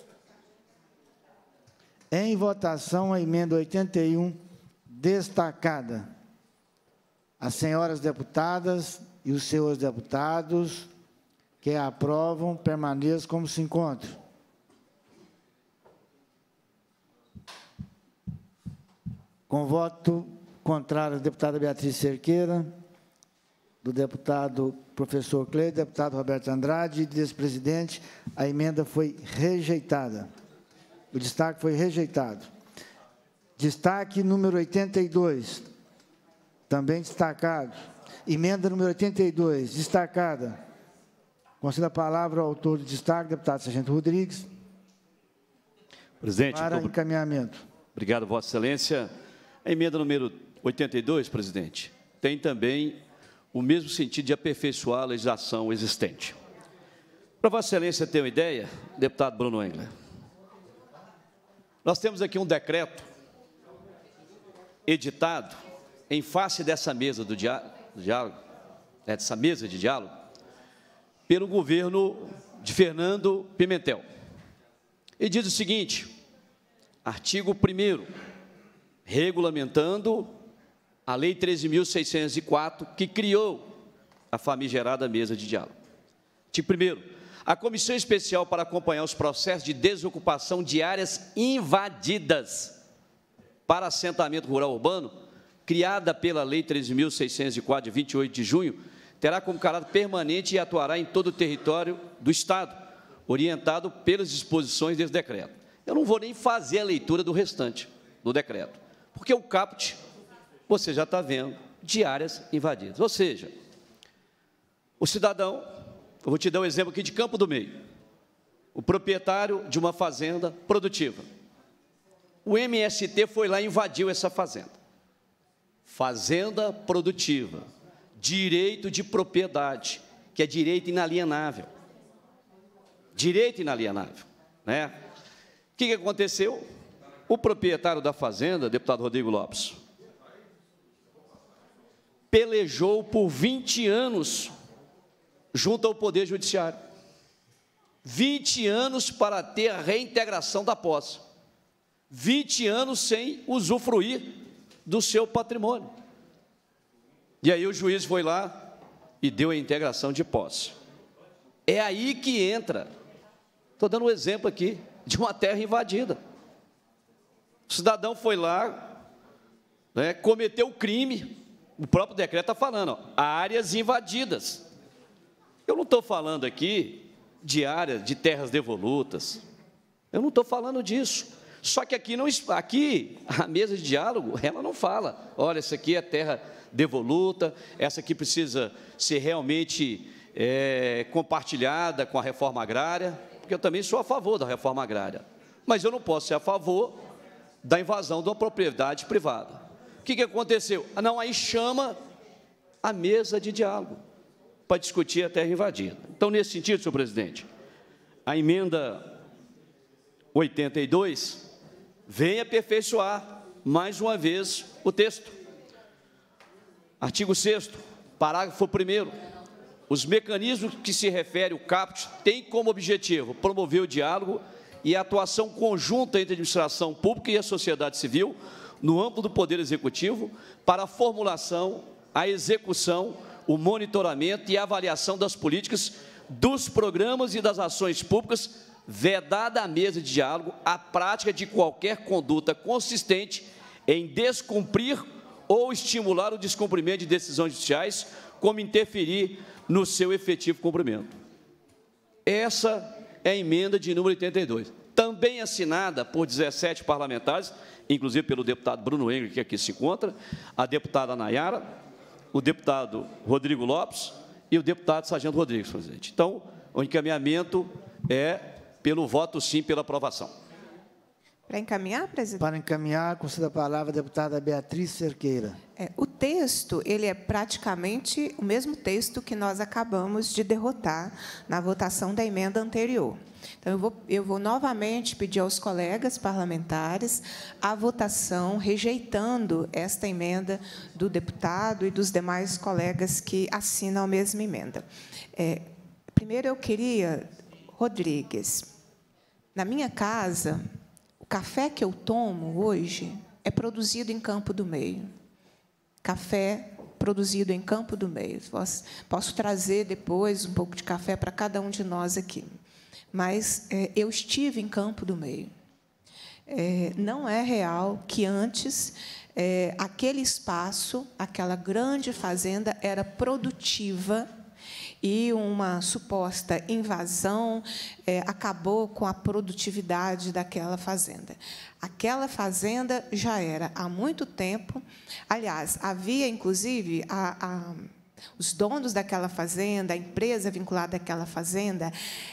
Em votação, a emenda oitenta e um, destacada. As senhoras deputadas e os senhores deputados que a aprovam, permaneçam como se encontram. Com voto contrário, a deputada Beatriz Cerqueira, do deputado professor Cleide, deputado Roberto Andrade e vice-presidente, a emenda foi rejeitada. O destaque foi rejeitado. Destaque número oitenta e dois, também destacado. Emenda número oitenta e dois, destacada. Concedo a palavra ao autor do destaque, deputado Sargento Rodrigues. Presidente, para muito encaminhamento. Obrigado, Vossa Excelência. A emenda número oitenta e dois, presidente, tem também o mesmo sentido de aperfeiçoar a legislação existente. Para Vossa Excelência ter uma ideia, deputado Bruno Engler, nós temos aqui um decreto editado em face dessa mesa do diálogo, dessa mesa de diálogo, pelo governo de Fernando Pimentel. E diz o seguinte, artigo primeiro, regulamentando a Lei treze mil seiscentos e quatro, que criou a famigerada mesa de diálogo. Artigo primeiro, a Comissão Especial para acompanhar os processos de desocupação de áreas invadidas para assentamento rural urbano, criada pela Lei treze mil seiscentos e quatro, de vinte e oito de junho, terá como caráter permanente e atuará em todo o território do Estado, orientado pelas disposições desse decreto. Eu não vou nem fazer a leitura do restante do decreto, porque o caput, você já está vendo, de áreas invadidas. Ou seja, o cidadão, eu vou te dar um exemplo aqui de Campo do Meio, o proprietário de uma fazenda produtiva. O M S T foi lá e invadiu essa fazenda. Fazenda produtiva, direito de propriedade, que é direito inalienável. Direito inalienável, né? O que, que aconteceu? O proprietário da fazenda, deputado Rodrigo Lopes, pelejou por vinte anos junto ao Poder Judiciário. vinte anos para ter a reintegração da posse. vinte anos sem usufruir do seu patrimônio. E aí o juiz foi lá e deu a integração de posse. É aí que entra, estou dando um exemplo aqui, de uma terra invadida. O cidadão foi lá, né, cometeu crime, o próprio decreto está falando, ó, áreas invadidas. Eu não estou falando aqui de áreas, de terras devolutas, eu não estou falando disso. Só que aqui, não, aqui a mesa de diálogo, ela não fala, olha, essa aqui é terra devoluta, essa aqui precisa ser realmente é, compartilhada com a reforma agrária, porque eu também sou a favor da reforma agrária, mas eu não posso ser a favor da invasão de uma propriedade privada. O que, que aconteceu? Não, aí chama a mesa de diálogo para discutir a terra invadida. Então, nesse sentido, senhor presidente, a emenda oitenta e dois vem aperfeiçoar, mais uma vez, o texto. Artigo sexto, parágrafo primeiro. Os mecanismos que se refere o caput têm como objetivo promover o diálogo e a atuação conjunta entre a administração pública e a sociedade civil no âmbito do Poder Executivo para a formulação, a execução, o monitoramento e a avaliação das políticas, dos programas e das ações públicas, vedada à mesa de diálogo a prática de qualquer conduta consistente em descumprir ou estimular o descumprimento de decisões judiciais, como interferir no seu efetivo cumprimento. Essa é a emenda de número oitenta e dois, também assinada por dezessete parlamentares, inclusive pelo deputado Bruno Engler, que aqui se encontra, a deputada Nayara, o deputado Rodrigo Lopes e o deputado Sargento Rodrigues, presidente. Então, o encaminhamento é pelo voto sim, pela aprovação. Para encaminhar, presidente? Para encaminhar, conceda a palavra à deputada Beatriz Cerqueira. É, o texto, ele é praticamente o mesmo texto que nós acabamos de derrotar na votação da emenda anterior. Então, eu vou, eu vou novamente pedir aos colegas parlamentares a votação rejeitando esta emenda do deputado e dos demais colegas que assinam a mesma emenda. É, primeiro, eu queria, Rodrigues, na minha casa, o café que eu tomo hoje é produzido em Campo do Meio. Café produzido em Campo do Meio. Posso, posso trazer depois um pouco de café para cada um de nós aqui. Mas é, eu estive em Campo do Meio. É, não é real que antes é, aquele espaço, aquela grande fazenda, era produtiva e uma suposta invasão é, acabou com a produtividade daquela fazenda. Aquela fazenda já era há muito tempo. Aliás, havia, inclusive, a, a, os donos daquela fazenda, a empresa vinculada àquela fazenda,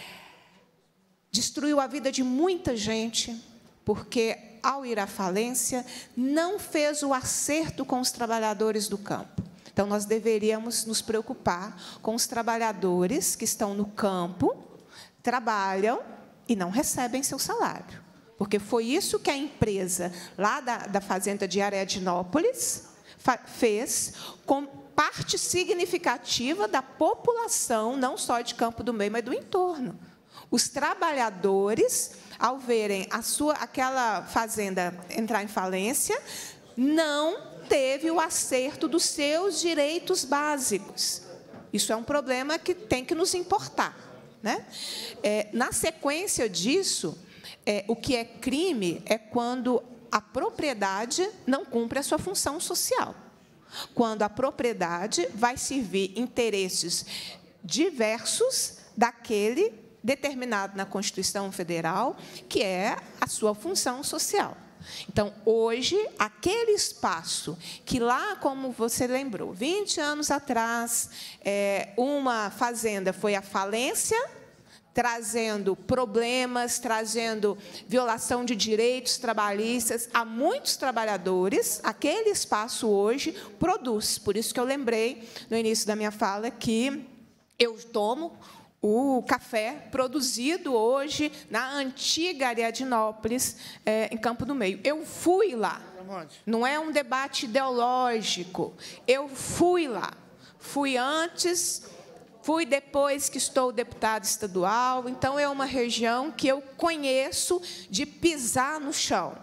destruiu a vida de muita gente, porque, ao ir à falência, não fez o acerto com os trabalhadores do campo. Então, nós deveríamos nos preocupar com os trabalhadores que estão no campo, trabalham e não recebem seu salário. Porque foi isso que a empresa, lá da, da fazenda de Ariadnópolis, fez com parte significativa da população, não só de Campo do Meio, mas do entorno. Os trabalhadores, ao verem a sua, aquela fazenda entrar em falência, não teve o acerto dos seus direitos básicos. Isso é um problema que tem que nos importar, né? É, na sequência disso, é, o que é crime é quando a propriedade não cumpre a sua função social. Quando a propriedade vai servir interesses diversos daquele determinado na Constituição Federal, que é a sua função social. Então, hoje, aquele espaço que lá, como você lembrou, vinte anos atrás, é, uma fazenda foi à falência, trazendo problemas, trazendo violação de direitos trabalhistas a muitos trabalhadores, aquele espaço hoje produz. Por isso que eu lembrei, no início da minha fala, que eu tomo o café produzido hoje na antiga Ariadnópolis, é, em Campo do Meio. Eu fui lá. Não é um debate ideológico. Eu fui lá. Fui antes, fui depois que estou deputado estadual. Então, é uma região que eu conheço de pisar no chão.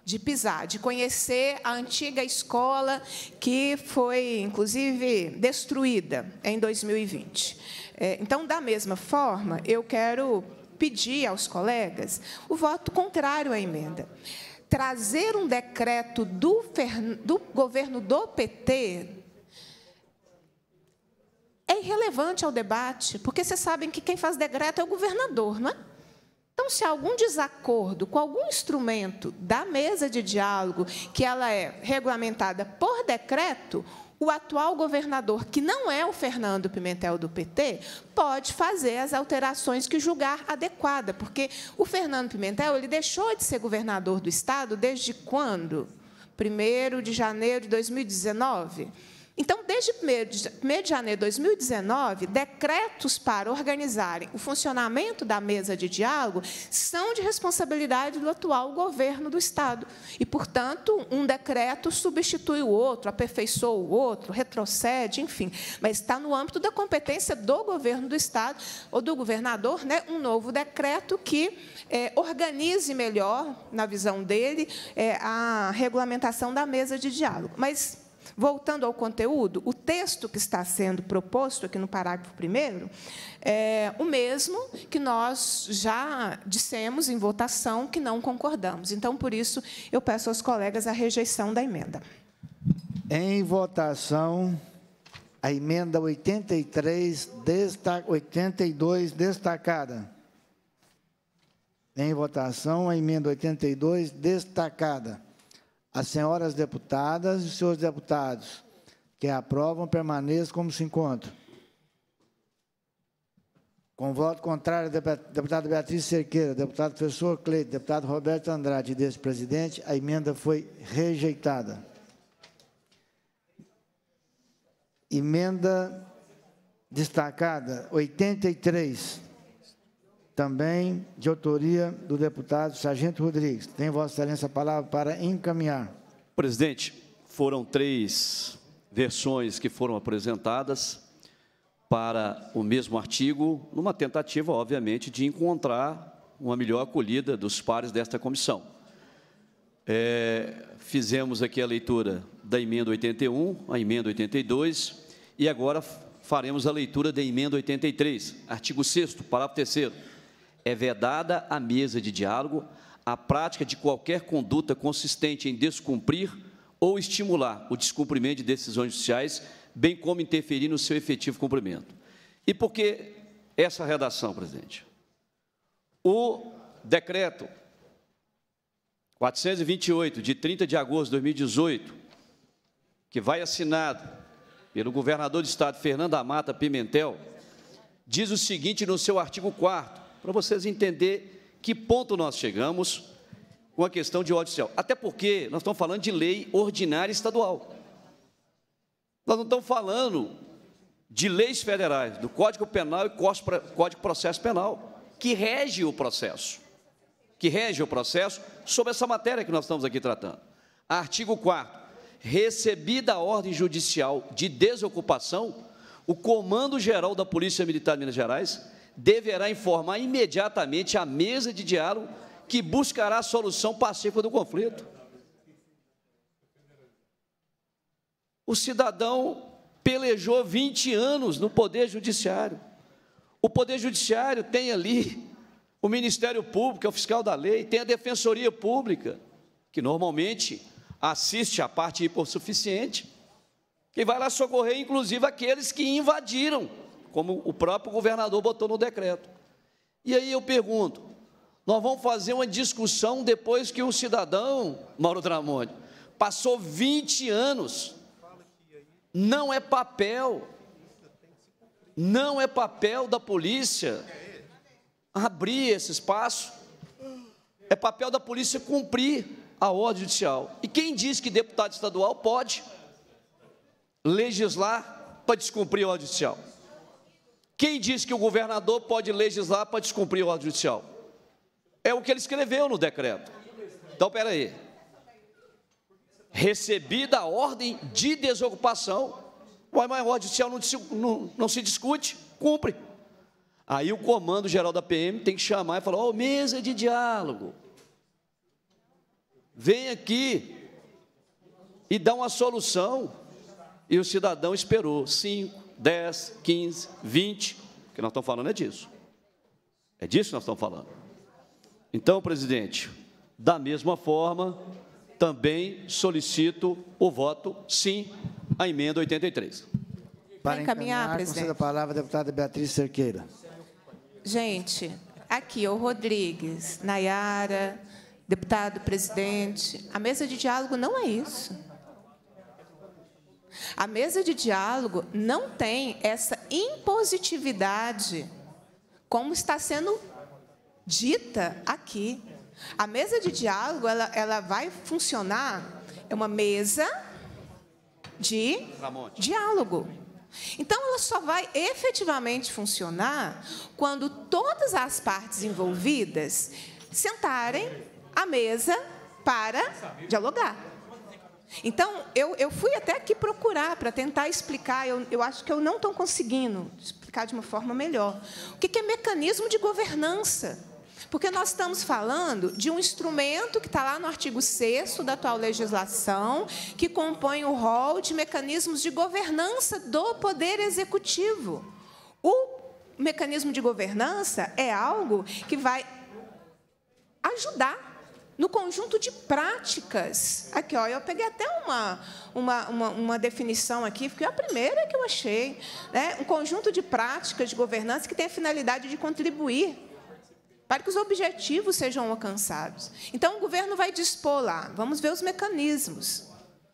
de pisar, de conhecer a antiga escola que foi, inclusive, destruída em dois mil e vinte. Então, da mesma forma, eu quero pedir aos colegas o voto contrário à emenda. Trazer um decreto do, do governo do P T é irrelevante ao debate, porque vocês sabem que quem faz decreto é o governador, não é? Então, se há algum desacordo com algum instrumento da mesa de diálogo, que ela é regulamentada por decreto, o atual governador, que não é o Fernando Pimentel do P T, pode fazer as alterações que julgar adequada, porque o Fernando Pimentel ele deixou de ser governador do Estado desde quando? primeiro de janeiro de dois mil e dezenove? Então, desde primeiro de janeiro de dois mil e dezenove, decretos para organizarem o funcionamento da mesa de diálogo são de responsabilidade do atual governo do Estado. E, portanto, um decreto substitui o outro, aperfeiçoa o outro, retrocede, enfim. Mas está no âmbito da competência do governo do Estado, ou do governador, né, um novo decreto que é, organize melhor, na visão dele, é, a regulamentação da mesa de diálogo. Mas, voltando ao conteúdo, o texto que está sendo proposto aqui no parágrafo primeiro é o mesmo que nós já dissemos em votação que não concordamos. Então, por isso, eu peço aos colegas a rejeição da emenda. Em votação, a emenda oitenta e três, oitenta e dois, destacada. Em votação, a emenda oitenta e dois, destacada. As senhoras deputadas e os senhores deputados que aprovam, permaneçam como se encontram. Com voto contrário, deputada Beatriz Cerqueira, deputado professor Cleito, deputado Roberto Andrade e desse presidente, a emenda foi rejeitada. Emenda destacada, oitenta e três, também de autoria do deputado Sargento Rodrigues. Tem Vossa Excelência a palavra para encaminhar. Presidente, foram três versões que foram apresentadas para o mesmo artigo, numa tentativa, obviamente, de encontrar uma melhor acolhida dos pares desta comissão. É, fizemos aqui a leitura da emenda oitenta e um, a emenda oitenta e dois, e agora faremos a leitura da emenda oitenta e três, artigo sexto, parágrafo terceiro. É vedada à mesa de diálogo a prática de qualquer conduta consistente em descumprir ou estimular o descumprimento de decisões judiciais, bem como interferir no seu efetivo cumprimento. E por que essa redação, presidente? O decreto quatrocentos e vinte e oito, de trinta de agosto de dois mil e dezoito, que vai assinado pelo governador do Estado, Fernando Amata Pimentel, diz o seguinte no seu artigo quarto, para vocês entenderem que ponto nós chegamos com a questão de ordem judicial. Até porque nós estamos falando de lei ordinária estadual. Nós não estamos falando de leis federais, do Código Penal e Código de Processo Penal, que rege o processo, que rege o processo sobre essa matéria que nós estamos aqui tratando. Artigo quarto. Recebida a ordem judicial de desocupação, o Comando-Geral da Polícia Militar de Minas Gerais deverá informar imediatamente a mesa de diálogo que buscará a solução pacífica do conflito. O cidadão pelejou vinte anos no Poder Judiciário. O Poder Judiciário tem ali o Ministério Público, que é o fiscal da lei, tem a Defensoria Pública, que normalmente assiste a parte hipossuficiente, que vai lá socorrer, inclusive, aqueles que invadiram, como o próprio governador botou no decreto. E aí eu pergunto, nós vamos fazer uma discussão depois que o cidadão, Mauro Tramonte, passou vinte anos, não é papel, não é papel da polícia abrir esse espaço, é papel da polícia cumprir a ordem judicial. E quem diz que deputado estadual pode legislar para descumprir a ordem judicial? Quem diz que o governador pode legislar para descumprir a ordem judicial? É o que ele escreveu no decreto. Então, espera aí. Recebida a ordem de desocupação, mas a ordem judicial não, não, não se discute, cumpre. Aí o Comando-Geral da P M tem que chamar e falar, ó, oh, mesa de diálogo. vem aqui e dá uma solução, e o cidadão esperou cinco, dez, quinze, vinte, que nós estamos falando é disso. É disso que nós estamos falando. Então, presidente, da mesma forma, também solicito o voto sim à emenda oitenta e três. Para encaminhar, encaminhar, presidente. conceda a palavra à deputada Beatriz Cerqueira. Gente, aqui, o Rodrigues, Nayara, deputado presidente, a mesa de diálogo não é isso. A mesa de diálogo não tem essa impositividade como está sendo dita aqui. A mesa de diálogo, ela, ela vai funcionar, é uma mesa de diálogo. Então, ela só vai efetivamente funcionar quando todas as partes envolvidas sentarem à mesa para dialogar. Então, eu, eu fui até aqui procurar para tentar explicar, eu, eu acho que eu não estou conseguindo explicar de uma forma melhor. O que, que é mecanismo de governança? Porque nós estamos falando de um instrumento que está lá no artigo sexto da atual legislação, que compõe o rol de mecanismos de governança do Poder Executivo. O mecanismo de governança é algo que vai ajudar no conjunto de práticas. Aqui, ó, eu peguei até uma, uma, uma, uma definição aqui, porque é a primeira que eu achei, né? Um conjunto de práticas de governança que tem a finalidade de contribuir para que os objetivos sejam alcançados. Então, o governo vai dispor lá. Vamos ver os mecanismos.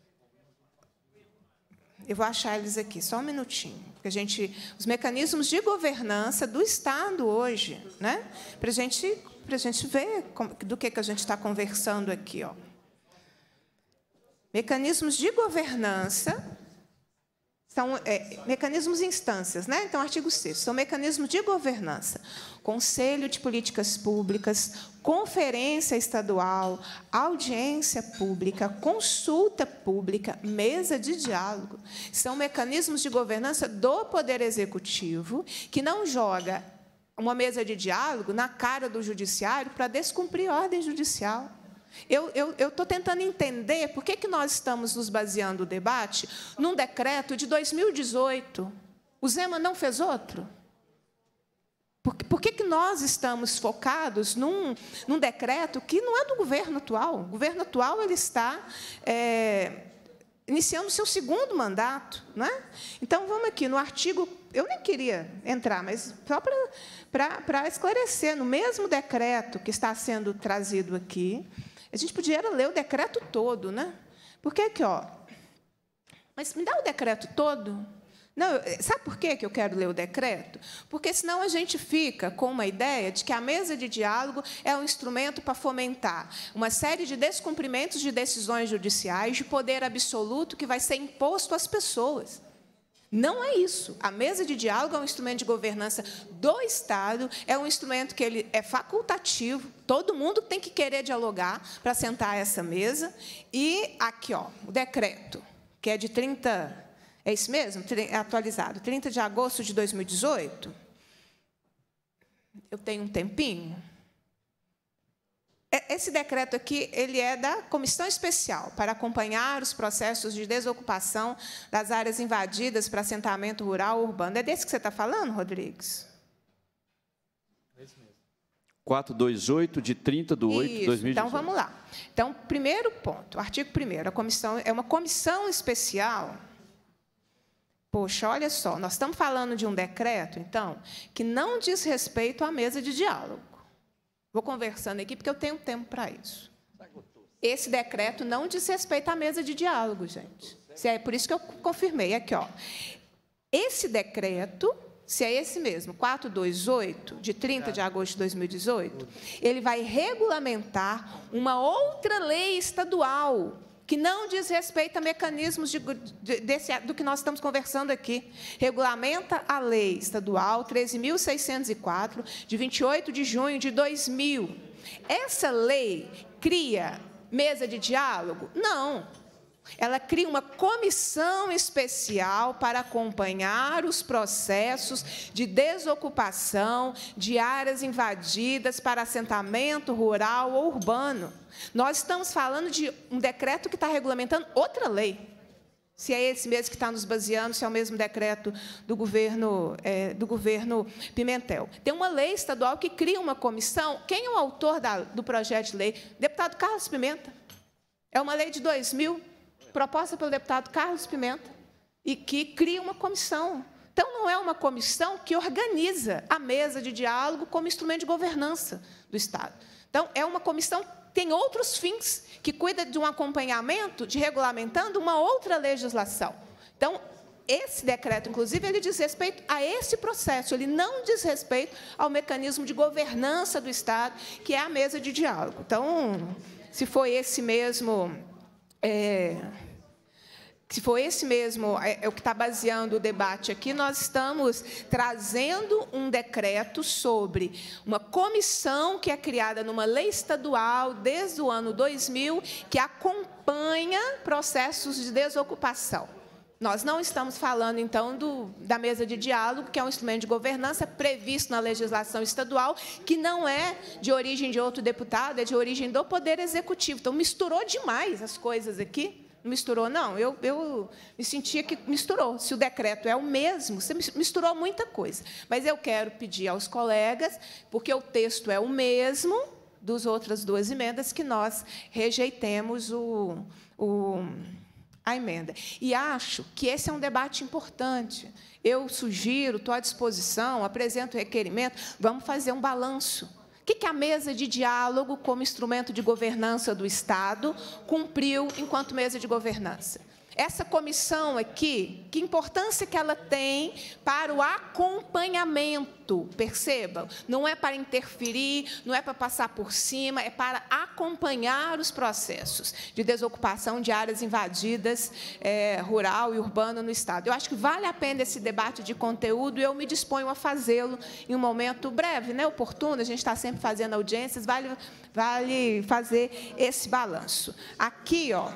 Eu vou achar eles aqui, só um minutinho. Porque a gente, os mecanismos de governança do Estado hoje, né? Para a gente, para a gente ver como, do que, que a gente está conversando aqui. Ó. Mecanismos de governança são é, mecanismos e instâncias, né? Então, artigo sexto, são mecanismos de governança. Conselho de Políticas Públicas, conferência estadual, audiência pública, consulta pública, mesa de diálogo. São mecanismos de governança do Poder Executivo que não joga uma mesa de diálogo na cara do Judiciário para descumprir ordem judicial. Eu estou tentando entender por que, que nós estamos nos baseando o debate num decreto de dois mil e dezoito. O Zema não fez outro? Por, por que, que nós estamos focados num, num decreto que não é do governo atual? O governo atual ele está é, iniciando o seu segundo mandato. Não é? Então, vamos aqui no artigo... Eu nem queria entrar, mas só para esclarecer, no mesmo decreto que está sendo trazido aqui, a gente podia ler o decreto todo, né? Porque aqui, ó. Mas me dá o decreto todo? Não, sabe por que eu quero ler o decreto? Porque senão a gente fica com uma ideia de que a mesa de diálogo é um instrumento para fomentar uma série de descumprimentos de decisões judiciais de poder absoluto que vai ser imposto às pessoas. Não é isso. A mesa de diálogo é um instrumento de governança do Estado, é um instrumento que ele é facultativo, todo mundo tem que querer dialogar para sentar a essa mesa. E aqui, ó, o decreto, que é de trinta, é isso mesmo? É atualizado, trinta de agosto de dois mil e dezoito. Eu tenho um tempinho. Esse decreto aqui ele é da Comissão Especial para acompanhar os processos de desocupação das áreas invadidas para assentamento rural urbano. É desse que você está falando, Rodrigues? quatrocentos e vinte e oito, de trinta de oito de dois mil e dezoito. Então, vamos lá. Então, primeiro ponto, artigo primeiro, a comissão é uma comissão especial. Poxa, olha só, nós estamos falando de um decreto, então, que não diz respeito à mesa de diálogo. Vou conversando aqui, porque eu tenho tempo para isso. Esse decreto não diz respeito à mesa de diálogo, gente. É por isso que eu confirmei aqui. Ó. Esse decreto, se é esse mesmo, quatrocentos e vinte e oito, de trinta de agosto de dois mil e dezoito, ele vai regulamentar uma outra lei estadual, que não diz respeito a mecanismos de, de, desse, do que nós estamos conversando aqui. Regulamenta a Lei Estadual treze mil seiscentos e quatro, de vinte e oito de junho de dois mil. Essa lei cria mesa de diálogo? Não. Ela cria uma comissão especial para acompanhar os processos de desocupação de áreas invadidas para assentamento rural ou urbano. Nós estamos falando de um decreto que está regulamentando outra lei. Se é esse mesmo que está nos baseando, se é o mesmo decreto do governo, é, do governo Pimentel. Tem uma lei estadual que cria uma comissão. Quem é o autor da, do projeto de lei? Deputado Carlos Pimenta. É uma lei de dois mil, proposta pelo deputado Carlos Pimenta, e que cria uma comissão. Então, não é uma comissão que organiza a mesa de diálogo como instrumento de governança do Estado. Então, é uma comissão que tem outros fins, que cuida de um acompanhamento, de regulamentando uma outra legislação. Então, esse decreto, inclusive, ele diz respeito a esse processo, ele não diz respeito ao mecanismo de governança do Estado, que é a mesa de diálogo. Então, se foi esse mesmo... É, se for esse mesmo, é, é o que está baseando o debate aqui, nós estamos trazendo um decreto sobre uma comissão que é criada numa lei estadual desde o ano dois mil, que acompanha processos de desocupação. Nós não estamos falando, então, do, da mesa de diálogo, que é um instrumento de governança previsto na legislação estadual, que não é de origem de outro deputado, é de origem do Poder Executivo. Então, misturou demais as coisas aqui. Não misturou, não. Eu, eu me sentia que misturou. Se o decreto é o mesmo, você misturou muita coisa. Mas eu quero pedir aos colegas, porque o texto é o mesmo das outras duas emendas, que nós rejeitemos o... o a emenda. E acho que esse é um debate importante. Eu sugiro, estou à disposição, apresento o requerimento, vamos fazer um balanço. O que a mesa de diálogo, como instrumento de governança do Estado, cumpriu enquanto mesa de governança? Essa comissão aqui, que importância que ela tem para o acompanhamento, percebam? Não é para interferir, não é para passar por cima, é para acompanhar os processos de desocupação de áreas invadidas, é, rural e urbano no Estado. Eu acho que vale a pena esse debate de conteúdo e eu me disponho a fazê-lo em um momento breve, né, oportuno, a gente está sempre fazendo audiências, vale, vale fazer esse balanço. Aqui, ó,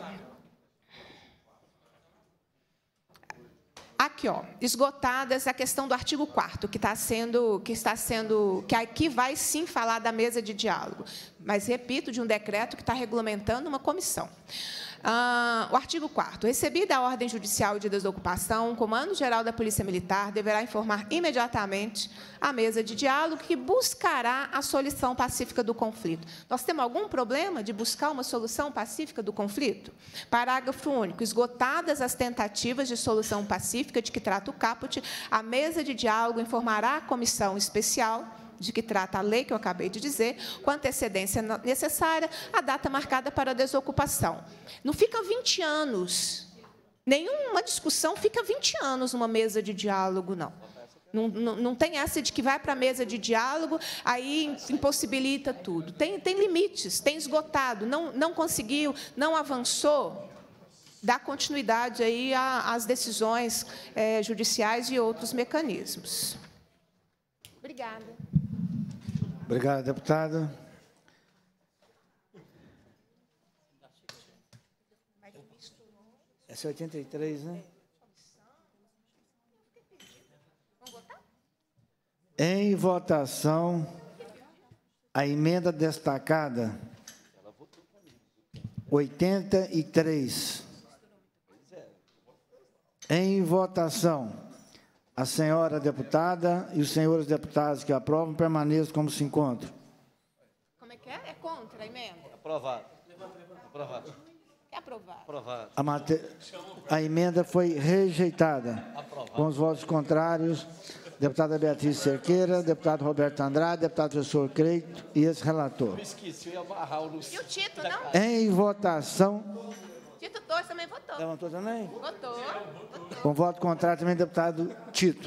Aqui, ó, esgotadas a questão do artigo quarto, que está sendo, que está sendo, que aqui vai sim falar da mesa de diálogo, mas repito, de um decreto que está regulamentando uma comissão. Ah, o artigo quarto. Recebida a ordem judicial de desocupação, o Comando-Geral da Polícia Militar deverá informar imediatamente a mesa de diálogo que buscará a solução pacífica do conflito. Nós temos algum problema de buscar uma solução pacífica do conflito? Parágrafo único. Esgotadas as tentativas de solução pacífica de que trata o caput, a mesa de diálogo informará a comissão especial de que trata a lei que eu acabei de dizer, com antecedência necessária, a data marcada para a desocupação. Não fica vinte anos, nenhuma discussão fica vinte anos numa mesa de diálogo, não. Não, não, não tem essa de que vai para a mesa de diálogo, aí impossibilita tudo. Tem, tem limites, tem esgotado, não, não conseguiu, não avançou, dá continuidade aí às decisões é, judiciais e outros mecanismos. Obrigada. Obrigado, deputada. Essa é oitenta e três, né? Em votação, a emenda destacada oitenta e três. Em votação, a senhora deputada e os senhores deputados que aprovam permaneçam como se encontram. Como é que é? É contra a emenda? Aprovado. Aprovado. É aprovado. Aprovado. A, mate... a emenda foi rejeitada. Aprovado. Com os votos contrários, deputada Beatriz Cerqueira, deputado Roberto Andrade, deputado professor Creito e esse relator. Me esqueci, eu ia amarrar o Luciano. E o Tito, não? Em votação... Tito Torres também votou. Levantou também? Votou. votou. Com voto contrário também, deputado Tito.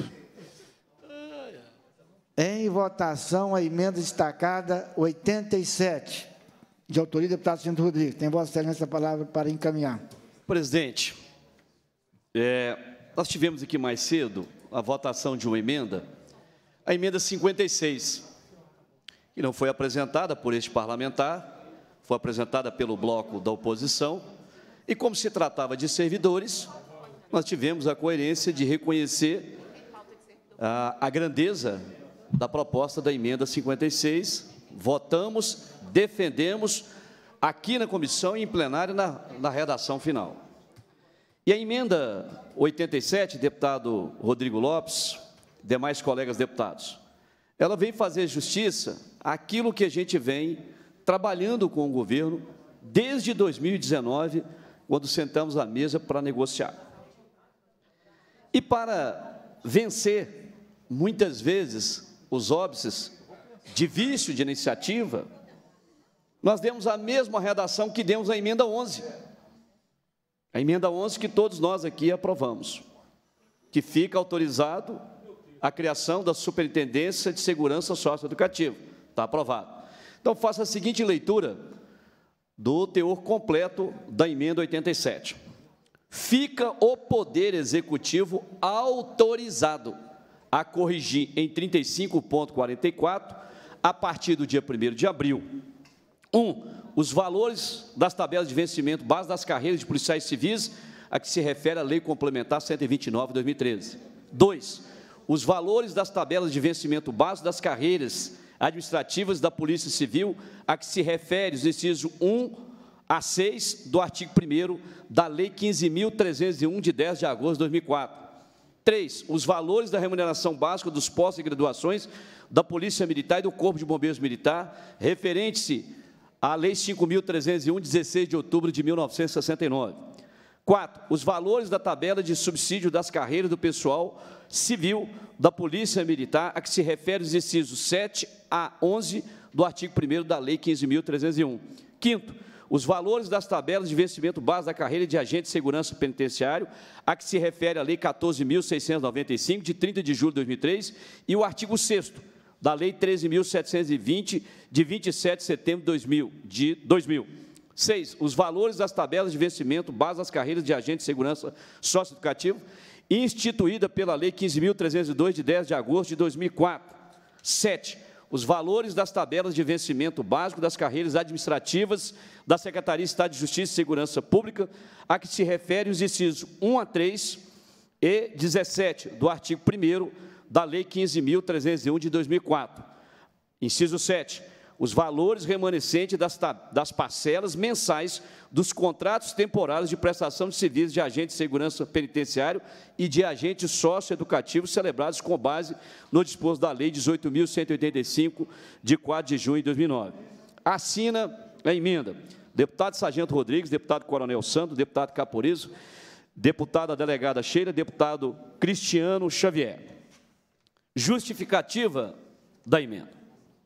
Em votação, a emenda destacada oitenta e sete, de autoria do deputado Cinto Rodrigues. Tem Vossa Excelência a palavra para encaminhar. Presidente, é, nós tivemos aqui mais cedo a votação de uma emenda, a emenda cinquenta e seis, que não foi apresentada por este parlamentar, foi apresentada pelo bloco da oposição, E como se tratava de servidores, nós tivemos a coerência de reconhecer a, a grandeza da proposta da emenda cinquenta e seis, votamos, defendemos aqui na comissão e em plenário na, na redação final. E a emenda oitenta e sete, deputado Rodrigo Lopes, demais colegas deputados, ela vem fazer justiça àquilo que a gente vem trabalhando com o governo desde dois mil e dezenove, quando sentamos à mesa para negociar. E para vencer, muitas vezes, os óbices de vício de iniciativa, nós demos a mesma redação que demos à emenda onze. A emenda onze que todos nós aqui aprovamos, que fica autorizado a criação da Superintendência de Segurança Socioeducativa. Está aprovado. Então, faça a seguinte leitura do teor completo da emenda oitenta e sete. Fica o Poder Executivo autorizado a corrigir em trinta e cinco ponto quarenta e quatro, a partir do dia primeiro de abril, um, os valores das tabelas de vencimento base das carreiras de policiais civis, a que se refere a Lei Complementar cento e vinte e nove de dois mil e treze. dois, os valores das tabelas de vencimento base das carreiras administrativas da Polícia Civil, a que se refere os incisos um a seis do artigo primeiro da Lei quinze mil trezentos e um, de dez de agosto de dois mil e quatro. três. Os valores da remuneração básica dos postos e graduações da Polícia Militar e do Corpo de Bombeiros Militar, referente-se à Lei cinco mil trezentos e um, de dezesseis de outubro de mil novecentos e sessenta e nove. quatro. Os valores da tabela de subsídio das carreiras do pessoal civil da Polícia Militar, a que se refere os incisos sete a onze do artigo primeiro da Lei quinze mil trezentos e um. Quinto, os valores das tabelas de vencimento base da carreira de agente de segurança penitenciário, a que se refere a Lei quatorze mil seiscentos e noventa e cinco, de trinta de julho de dois mil e três, e o artigo sexto da Lei treze mil setecentos e vinte, de vinte e sete de setembro de dois mil. seis. Os valores das tabelas de vencimento base das carreiras de agente de segurança socioeducativo, instituída pela Lei quinze mil trezentos e dois, de dez de agosto de dois mil e quatro. sete. Os valores das tabelas de vencimento básico das carreiras administrativas da Secretaria de Estado de Justiça e Segurança Pública, a que se refere os incisos um a três e dezessete do artigo primeiro da Lei quinze mil trezentos e um, de dois mil e quatro. Inciso sete. Os valores remanescentes das, das parcelas mensais dos contratos temporários de prestação de serviços de agente de segurança penitenciário e de agentes socioeducativos celebrados com base no disposto da Lei dezoito mil cento e oitenta e cinco, de quatro de junho de dois mil e nove. Assina a emenda deputado Sargento Rodrigues, deputado Coronel Santos, deputado Caporizo, deputada delegada Sheila, deputado Cristiano Xavier. Justificativa da emenda.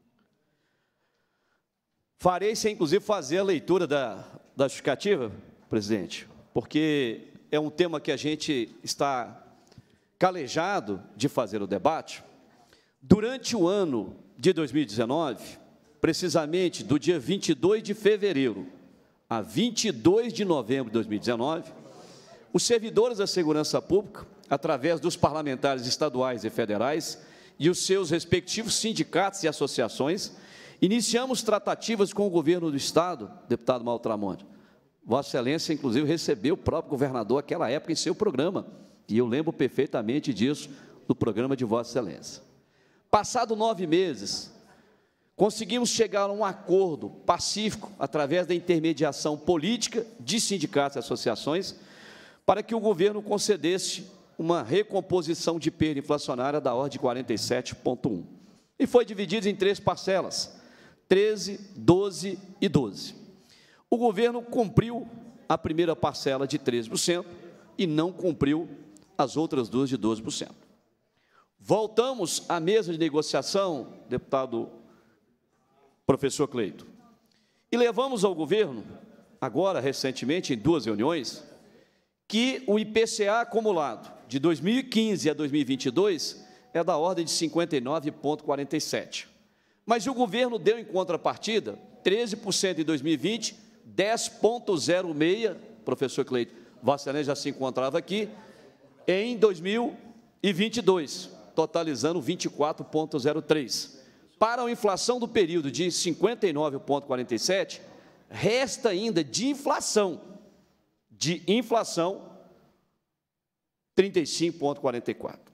Farei, sem inclusive fazer a leitura da, da justificativa, presidente, porque é um tema que a gente está calejado de fazer o debate. Durante o ano de dois mil e dezenove, precisamente do dia vinte e dois de fevereiro a vinte e dois de novembro de dois mil e dezenove, os servidores da segurança pública, através dos parlamentares estaduais e federais e os seus respectivos sindicatos e associações, iniciamos tratativas com o governo do Estado, deputado Mauro Tramonte. Vossa Excelência, inclusive, recebeu o próprio governador naquela época em seu programa, e eu lembro perfeitamente disso, do programa de Vossa Excelência. Passado nove meses, conseguimos chegar a um acordo pacífico, através da intermediação política de sindicatos e associações, para que o governo concedesse uma recomposição de perda inflacionária da ordem de quarenta e sete ponto um. E foi dividido em três parcelas, treze, doze e doze. O governo cumpriu a primeira parcela de treze por cento e não cumpriu as outras duas de doze por cento. Voltamos à mesa de negociação, deputado professor Cleito, e levamos ao governo, agora, recentemente, em duas reuniões, que o I P C A acumulado de dois mil e quinze a dois mil e vinte e dois é da ordem de cinquenta e nove ponto quarenta e sete. Mas o governo deu em contrapartida treze por cento em dois mil e vinte, dez ponto zero seis, professor Cleito, Vossa Excelência já se encontrava aqui, em dois mil e vinte e dois, totalizando vinte e quatro ponto zero três. Para a inflação do período de cinquenta e nove ponto quarenta e sete, resta ainda de inflação, de inflação, trinta e cinco vírgula quarenta e quatro.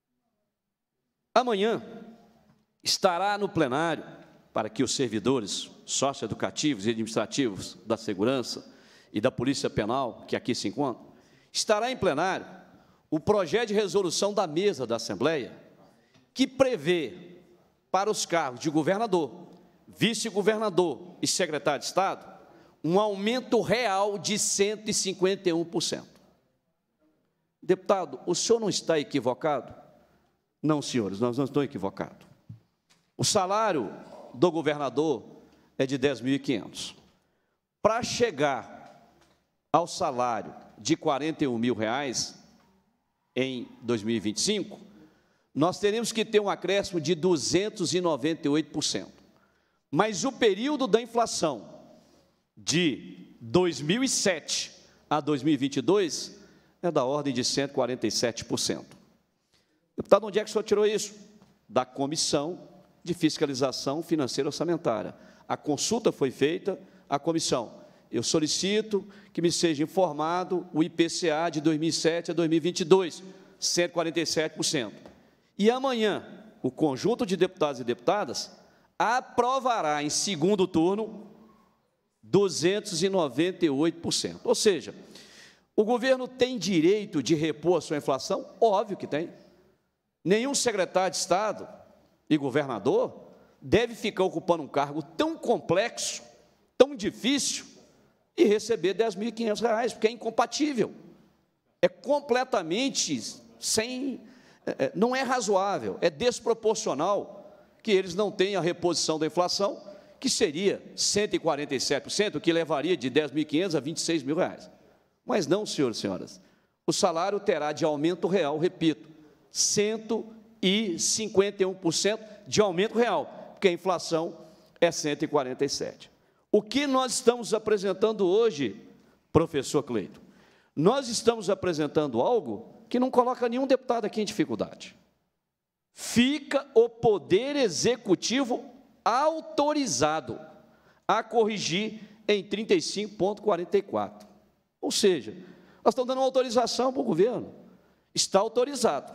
Amanhã estará no plenário, para que os servidores socioeducativos e administrativos da segurança e da Polícia Penal, que aqui se encontram, estará em plenário o projeto de resolução da mesa da Assembleia, que prevê para os cargos de governador, vice-governador e secretário de Estado, um aumento real de cento e cinquenta e um por cento. Deputado, o senhor não está equivocado? Não, senhores, nós não estamos equivocados. O salário do governador é de dez mil e quinhentos. Para chegar ao salário de quarenta e um mil reais em dois mil e vinte e cinco, nós teremos que ter um acréscimo de duzentos e noventa e oito por cento. Mas o período da inflação de dois mil e sete a dois mil e vinte e dois é da ordem de cento e quarenta e sete por cento. Deputado, onde é que o senhor tirou isso? Da Comissão de Fiscalização Financeira Orçamentária. A consulta foi feita à comissão. Eu solicito que me seja informado o I P C A de dois mil e sete a dois mil e vinte e dois, cento e quarenta e sete por cento. E amanhã, o conjunto de deputados e deputadas aprovará em segundo turno duzentos e noventa e oito por cento. Ou seja, o governo tem direito de repor a sua inflação? Óbvio que tem. Nenhum secretário de Estado e governador deve ficar ocupando um cargo tão complexo, tão difícil, e receber dez mil e quinhentos reais, porque é incompatível. É completamente sem... É, não é razoável, é desproporcional que eles não tenham a reposição da inflação, que seria cento e quarenta e sete por cento, que levaria de dez mil e quinhentos a vinte e seis mil reais. Mas não, senhores e senhoras. O salário terá de aumento real, repito, cento e cinquenta e um por cento de aumento real, porque a inflação é cento e quarenta e sete. O que nós estamos apresentando hoje, professor Cleito? Nós estamos apresentando algo que não coloca nenhum deputado aqui em dificuldade. Fica o Poder Executivo autorizado a corrigir em trinta e cinco vírgula quarenta e quatro. Ou seja, nós estamos dando uma autorização para o governo. Está autorizado.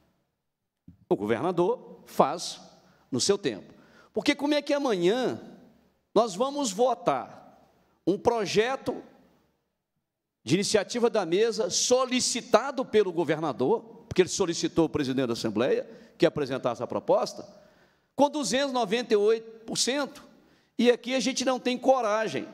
O governador faz no seu tempo. Porque como é que amanhã nós vamos votar um projeto de iniciativa da mesa solicitado pelo governador, porque ele solicitou o presidente da Assembleia que apresentasse a proposta, com duzentos e noventa e oito por cento, e aqui a gente não tem coragem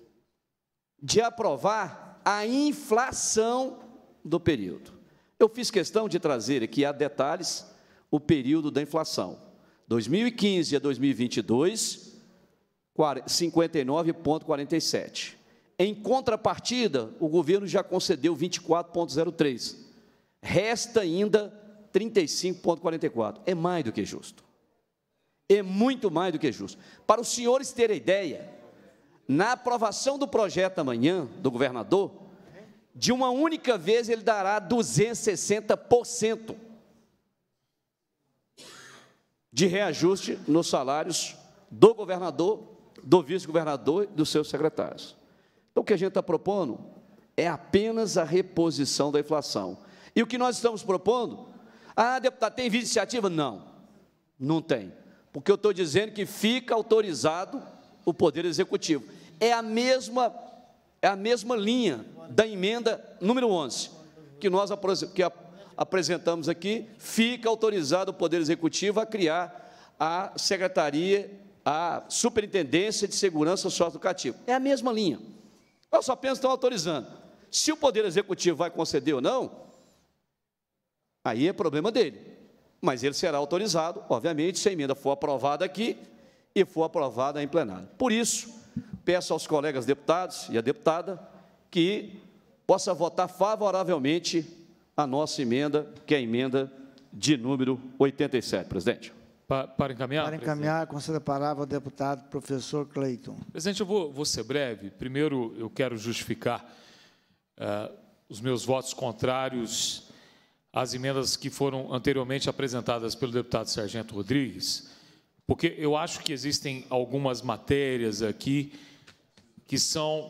de aprovar a inflação do período. Eu fiz questão de trazer aqui a detalhes o período da inflação. dois mil e quinze a dois mil e vinte e dois, cinquenta e nove vírgula quarenta e sete. Em contrapartida, o governo já concedeu vinte e quatro vírgula zero três. Resta ainda trinta e cinco vírgula quarenta e quatro. É mais do que justo. É muito mais do que justo. Para os senhores terem ideia, na aprovação do projeto amanhã, do governador, de uma única vez ele dará duzentos e sessenta por cento de reajuste nos salários do governador, do vice-governador e dos seus secretários. Então, o que a gente está propondo é apenas a reposição da inflação. E o que nós estamos propondo? Ah, deputado, tem iniciativa? Não, não tem. Porque eu estou dizendo que fica autorizado o Poder Executivo. É a mesma, é a mesma linha da emenda número onze, que nós que apresentamos aqui, fica autorizado o Poder Executivo a criar a Secretaria, a Superintendência de Segurança Socioeducativa. É a mesma linha. Nós só apenas estamos autorizando. Se o Poder Executivo vai conceder ou não, aí é problema dele. Mas ele será autorizado, obviamente, se a emenda for aprovada aqui e for aprovada em plenário. Por isso, peço aos colegas deputados e a deputada que possa votar favoravelmente a nossa emenda, que é a emenda de número oitenta e sete, presidente. Para, para encaminhar? Para encaminhar, conceda a palavra ao deputado professor Cleiton. Presidente, eu vou, vou ser breve. Primeiro, eu quero justificar uh, os meus votos contrários às emendas que foram anteriormente apresentadas pelo deputado Sargento Rodrigues, porque eu acho que existem algumas matérias aqui que são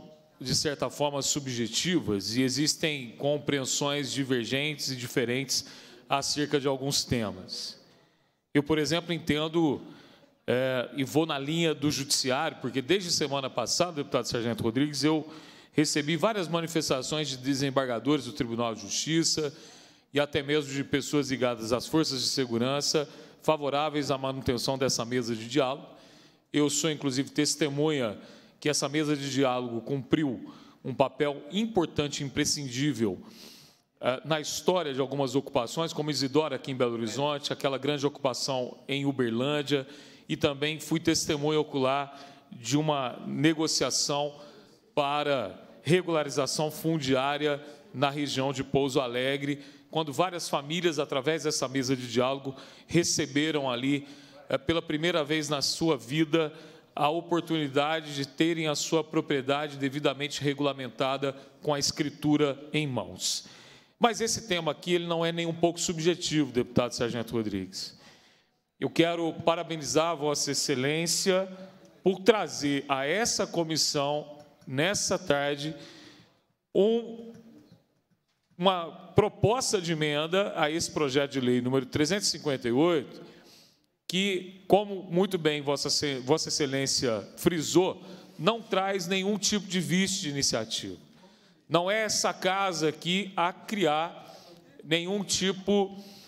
de certa forma, subjetivas e existem compreensões divergentes e diferentes acerca de alguns temas. Eu, por exemplo, entendo é, e vou na linha do judiciário, porque desde semana passada, deputado Sargento Rodrigues, eu recebi várias manifestações de desembargadores do Tribunal de Justiça e até mesmo de pessoas ligadas às forças de segurança favoráveis à manutenção dessa mesa de diálogo. Eu sou, inclusive, testemunha que essa mesa de diálogo cumpriu um papel importante e imprescindível na história de algumas ocupações, como Isidora, aqui em Belo Horizonte, aquela grande ocupação em Uberlândia, e também fui testemunha ocular de uma negociação para regularização fundiária na região de Pouso Alegre, quando várias famílias, através dessa mesa de diálogo, receberam ali, pela primeira vez na sua vida, a oportunidade de terem a sua propriedade devidamente regulamentada com a escritura em mãos. Mas esse tema aqui ele não é nem um pouco subjetivo, deputado Sargento Rodrigues. Eu quero parabenizar Vossa Excelência por trazer a essa comissão, nessa tarde, um, uma proposta de emenda a esse projeto de lei número trezentos e cinquenta e oito, que, como muito bem Vossa, Vossa Excelência frisou, não traz nenhum tipo de vício de iniciativa. Não é essa casa aqui a criar nenhum tipo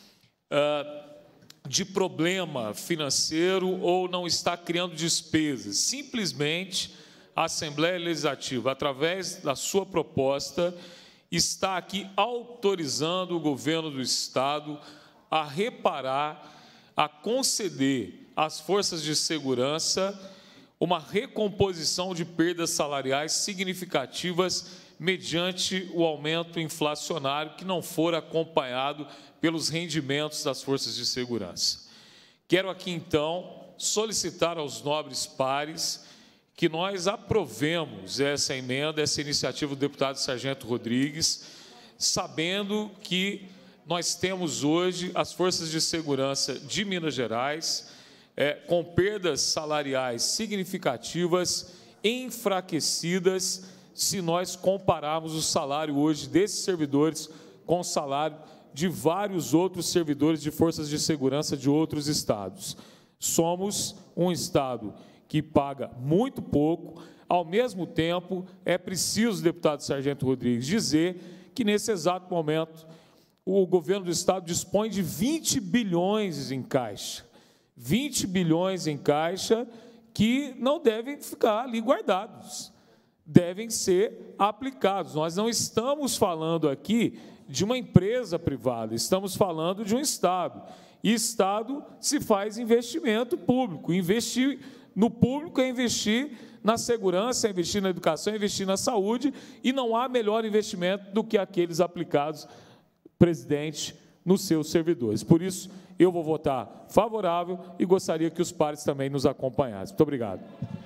uh, de problema financeiro ou não está criando despesas. Simplesmente, a Assembleia Legislativa, através da sua proposta, está aqui autorizando o governo do Estado a reparar, a conceder às forças de segurança uma recomposição de perdas salariais significativas mediante o aumento inflacionário que não for acompanhado pelos rendimentos das forças de segurança. Quero aqui, então, solicitar aos nobres pares que nós aprovemos essa emenda, essa iniciativa do deputado Sargento Rodrigues, sabendo que nós temos hoje as forças de segurança de Minas Gerais é, com perdas salariais significativas, enfraquecidas, se nós compararmos o salário hoje desses servidores com o salário de vários outros servidores de forças de segurança de outros estados. Somos um estado que paga muito pouco, ao mesmo tempo, é preciso, deputado Sargento Rodrigues, dizer que, nesse exato momento, o governo do estado dispõe de vinte bilhões em caixa. vinte bilhões em caixa que não devem ficar ali guardados, devem ser aplicados. Nós não estamos falando aqui de uma empresa privada, estamos falando de um Estado. E Estado se faz investimento público. Investir no público é investir na segurança, é investir na educação, é investir na saúde, e não há melhor investimento do que aqueles aplicados, presidente, nos seus servidores. Por isso, eu vou votar favorável e gostaria que os pares também nos acompanhassem. Muito obrigado.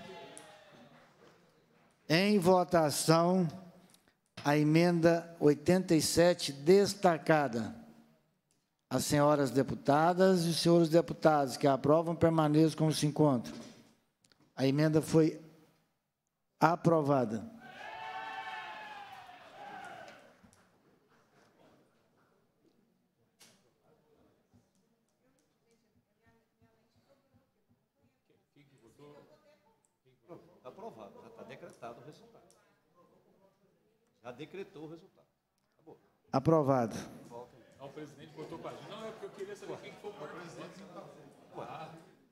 Em votação, a emenda oitenta e sete destacada. As senhoras deputadas e os senhores deputados que a aprovam permaneçam como se encontram. A emenda foi aprovada. Aprovado, já está decretado o resultado. Já decretou o resultado. Acabou. Aprovado. Não, o presidente botou para a gente. Não, é porque eu queria saber quem foi o presidente. Ah.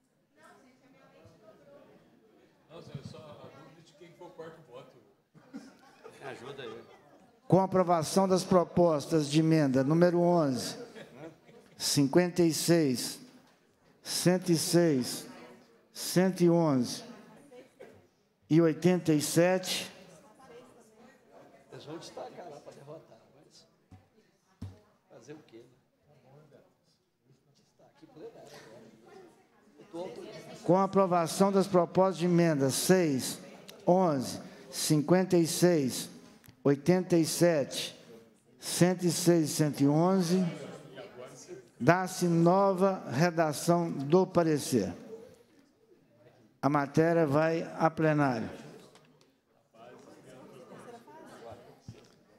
Não, senhor, só a dúvida de quem foi o quarto voto. Me ajuda aí. Com a aprovação das propostas de emenda número onze, cinquenta e seis, cento e seis, cento e onze e oitenta e sete. Eles vão destacar lá para derrotar, mas fazer o quê? Destaque plenário. Com a aprovação das propostas de emenda seis, onze, cinquenta e seis, oitenta e sete, cento e seis e cento e onze, dá-se nova redação do parecer. A matéria vai a plenário.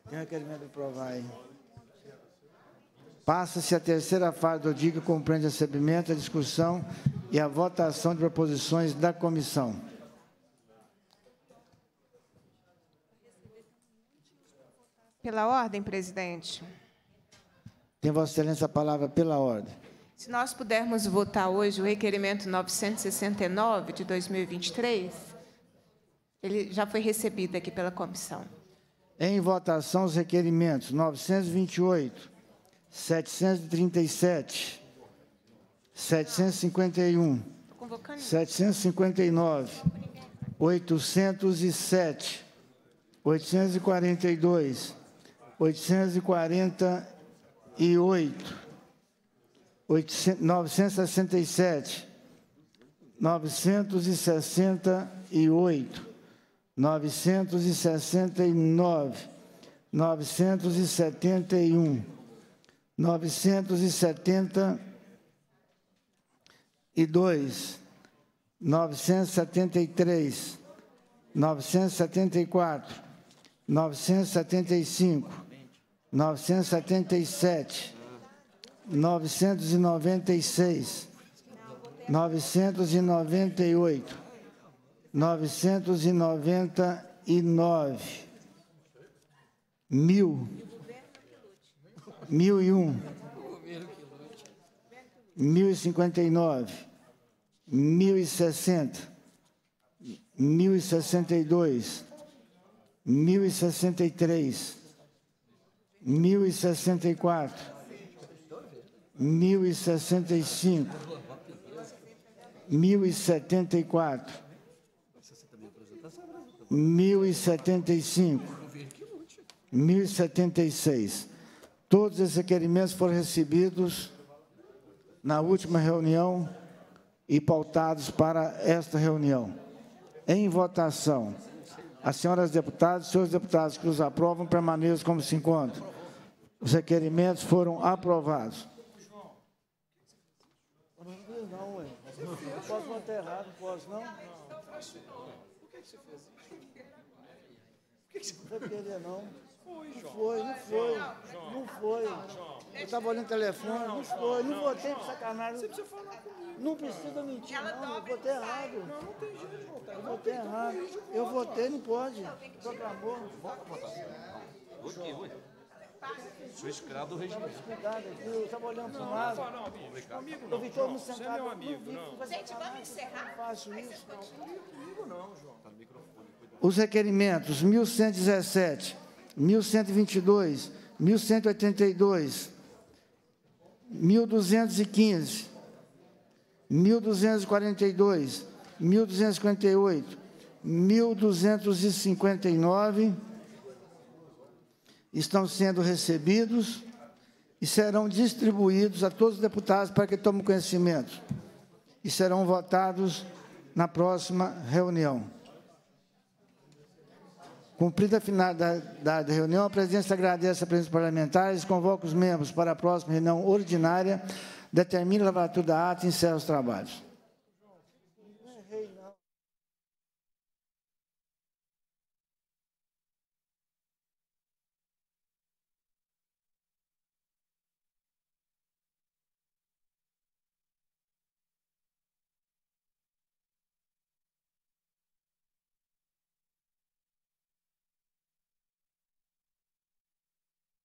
Tem requerimento para aprovar aí. Passa-se a terceira fase do dia, que compreende o recebimento, a discussão e a votação de proposições da comissão. Pela ordem, presidente. Tem Vossa Excelência a palavra pela ordem. Se nós pudermos votar hoje o requerimento novecentos e sessenta e nove de dois mil e vinte e três, ele já foi recebido aqui pela comissão. Em votação, os requerimentos novecentos e vinte e oito, setecentos e trinta e sete, setecentos e cinquenta e um, setecentos e cinquenta e nove, oitocentos e sete, oitocentos e quarenta e dois, oitocentos e quarenta e oito, novecentos e sessenta e sete, novecentos e sessenta e oito, novecentos e sessenta e nove, novecentos e setenta e um, novecentos e setenta e dois, novecentos e setenta e três, novecentos e setenta e quatro, novecentos e setenta e cinco, novecentos e setenta e sete, novecentos e noventa e seis, novecentos e noventa e oito, novecentos e noventa e nove, mil, mil e um, mil e cinquenta e nove, mil e sessenta, mil e sessenta e dois, mil e sessenta e três, mil e sessenta e quatro, mil e sessenta e cinco, mil e setenta e quatro, mil e setenta e cinco, mil e setenta e seis. Todos esses requerimentos foram recebidos na última reunião e pautados para esta reunião. Em votação, as senhoras deputadas e senhores deputados que os aprovam permaneçam como se encontram. Os requerimentos foram aprovados. Não, ué. Eu posso manter errado, não posso, não? Por que você fez isso? Por que você Não foi querer, não. foi, Não João? foi, não foi. Não foi. Eu estava olhando o telefone, não foi. Não votei por sacanagem. Você precisa falar comigo. Não precisa mentir, não. Eu votei errado. Não, não tem jeito de votar. Eu votei errado. Eu votei, não pode. Proclamou. Sou escravo do regime. Cuidado aqui, eu estava olhando para o lado. Não, amigo, comigo Eu não. vi todo mundo Você é sentado. meu amigo, não. Gente, vamos encerrar? Não faço isso. Comigo não, João. Os requerimentos mil cento e dezessete, mil cento e vinte e dois, mil cento e oitenta e dois, mil duzentos e quinze, mil duzentos e quarenta e dois, mil duzentos e cinquenta e oito, mil duzentos e cinquenta e nove estão sendo recebidos e serão distribuídos a todos os deputados para que tomem conhecimento e serão votados na próxima reunião. Cumprida a finalidade da reunião, a presidência agradece a presença parlamentar e convoca os membros para a próxima reunião ordinária, determina a lavratura da ata e encerra os trabalhos.